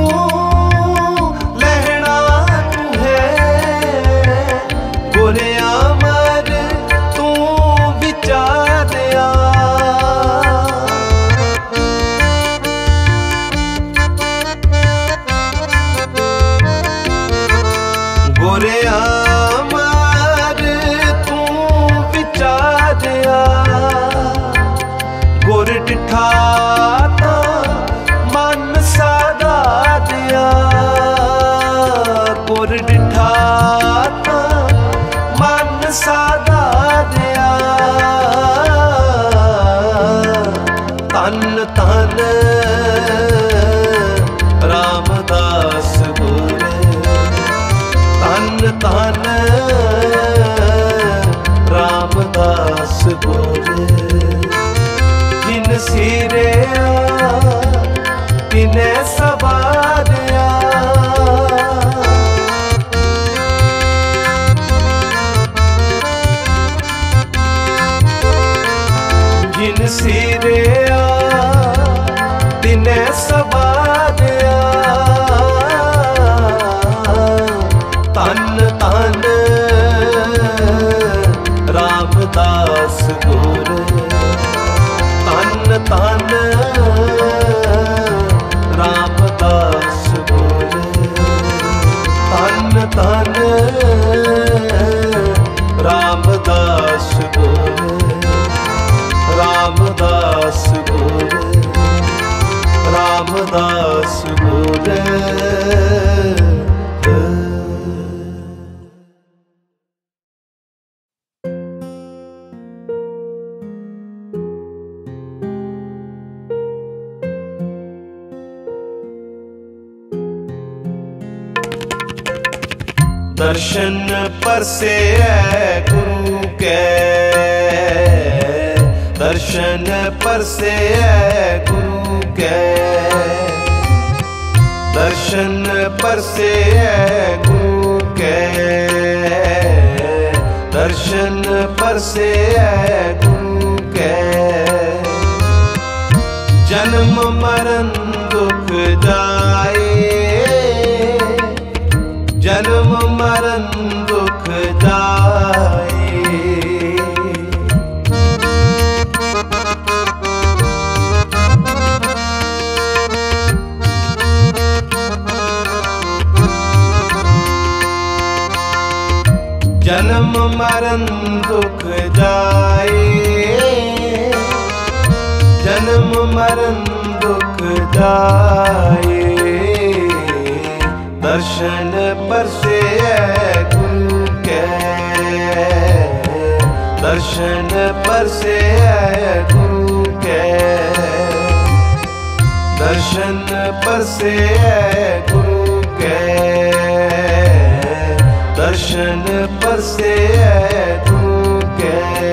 लहना तू है, गोरे अमर तू विचारिया। गोरे अमर तू विचारिया, गुर डिठा ता मन सादा दिया। गुर डिठा ता मन सादा दिया, धन धन रामदास बोले, धन धन रामदास बोले। जिन सिरे तिने सवारिया, जिन सिरे तिने सवारिया, धन धन रामदास बोले, धन धन रामदास बोले, धन धन रामदास बोले। रामदास बोले, रामदास बोले। दर्शन परसे है गुरु के, दर्शन परसे है गुरु के, दर्शन परसे है गुरु के, दर्शन परसे है गुरु के। जन्म मरण दुख जाए, जन्म मरण दुख जाए। जन्म मरण दुख जाए, जन्म मरण दुख जाए। दर्शन परसे है गुरु के, दर्शन परसे है गुरु के, दर्शन परसे है गुरु के, दर्शन पर परसे गुरु के।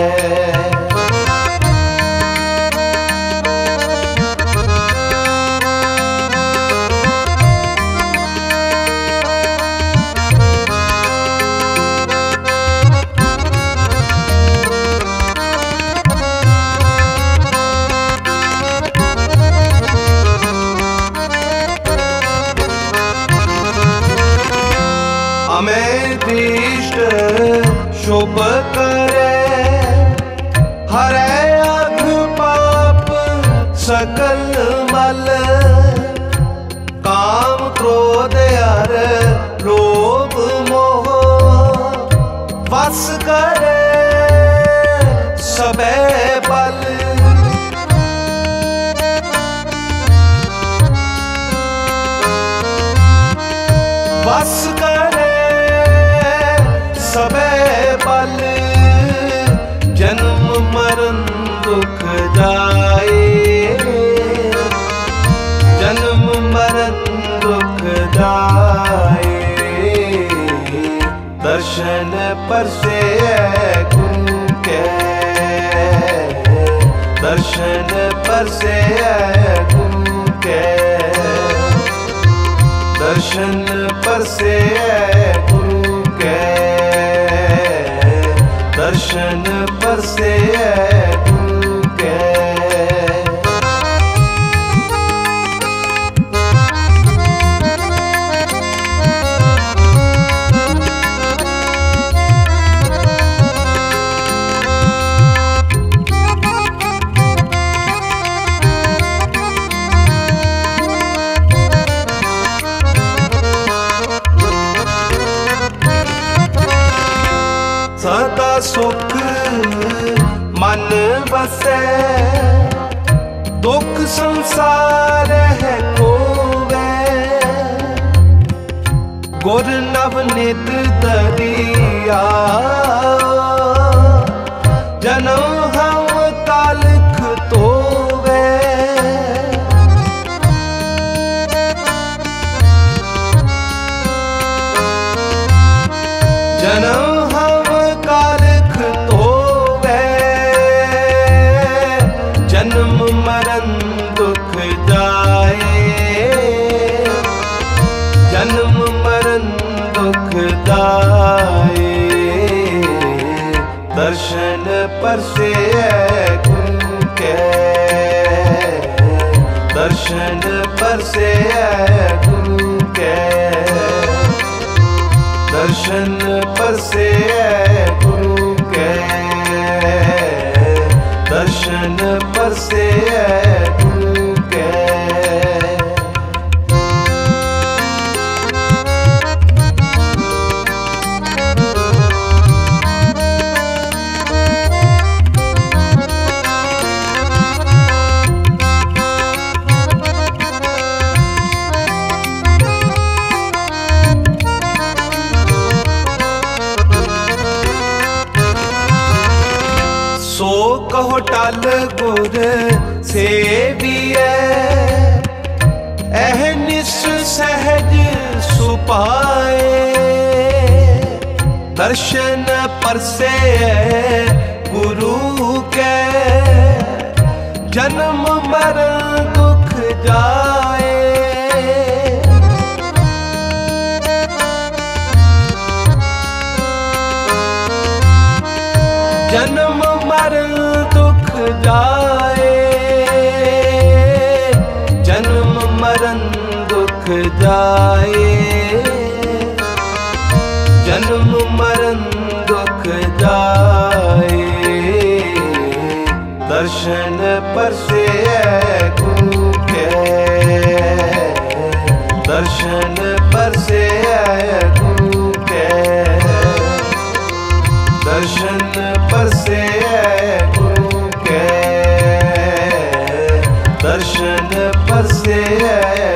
हमें दृष्ट शुभ करे, हरे अघ पाप सकल मल, काम क्रोध अर लोभ मोह वस करे सबे बल। वस करे सबे बल, जन्म मरण दुख जाए, जन्म मरण दुख जाए। दर्शन परसे गुरु के, दर्शन परसे गुरु के, दर्शन परसे गुरु के, दर्शन परसे गुरु के। सदा सुख मन बसे, दुख संसार है कोवे, गुर नवनित दरिया, जन्म हम कालख तोवे। जन्म जन्म मरण दुख जाए, जन्म मरण दुख जाए। दर्शन परसे गुरु के, दर्शन परसे गुरु के, दर्शन परसे गुरु के, दर्शन परसे गुरु के। सो कहो टल गुर सेविए, अहनिस सहज सुपाए। दर्शन परसे गुरु के, जन्म मरण दुख जाए। जन्म मरण दुख जाए, जन्म मरण दुख जाए, जन्म मरण दुख जाए। दर्शन परसे गुरु के, दर्शन परसे गुरु के, दर्शन परसे गुरु के, दर्शन परसे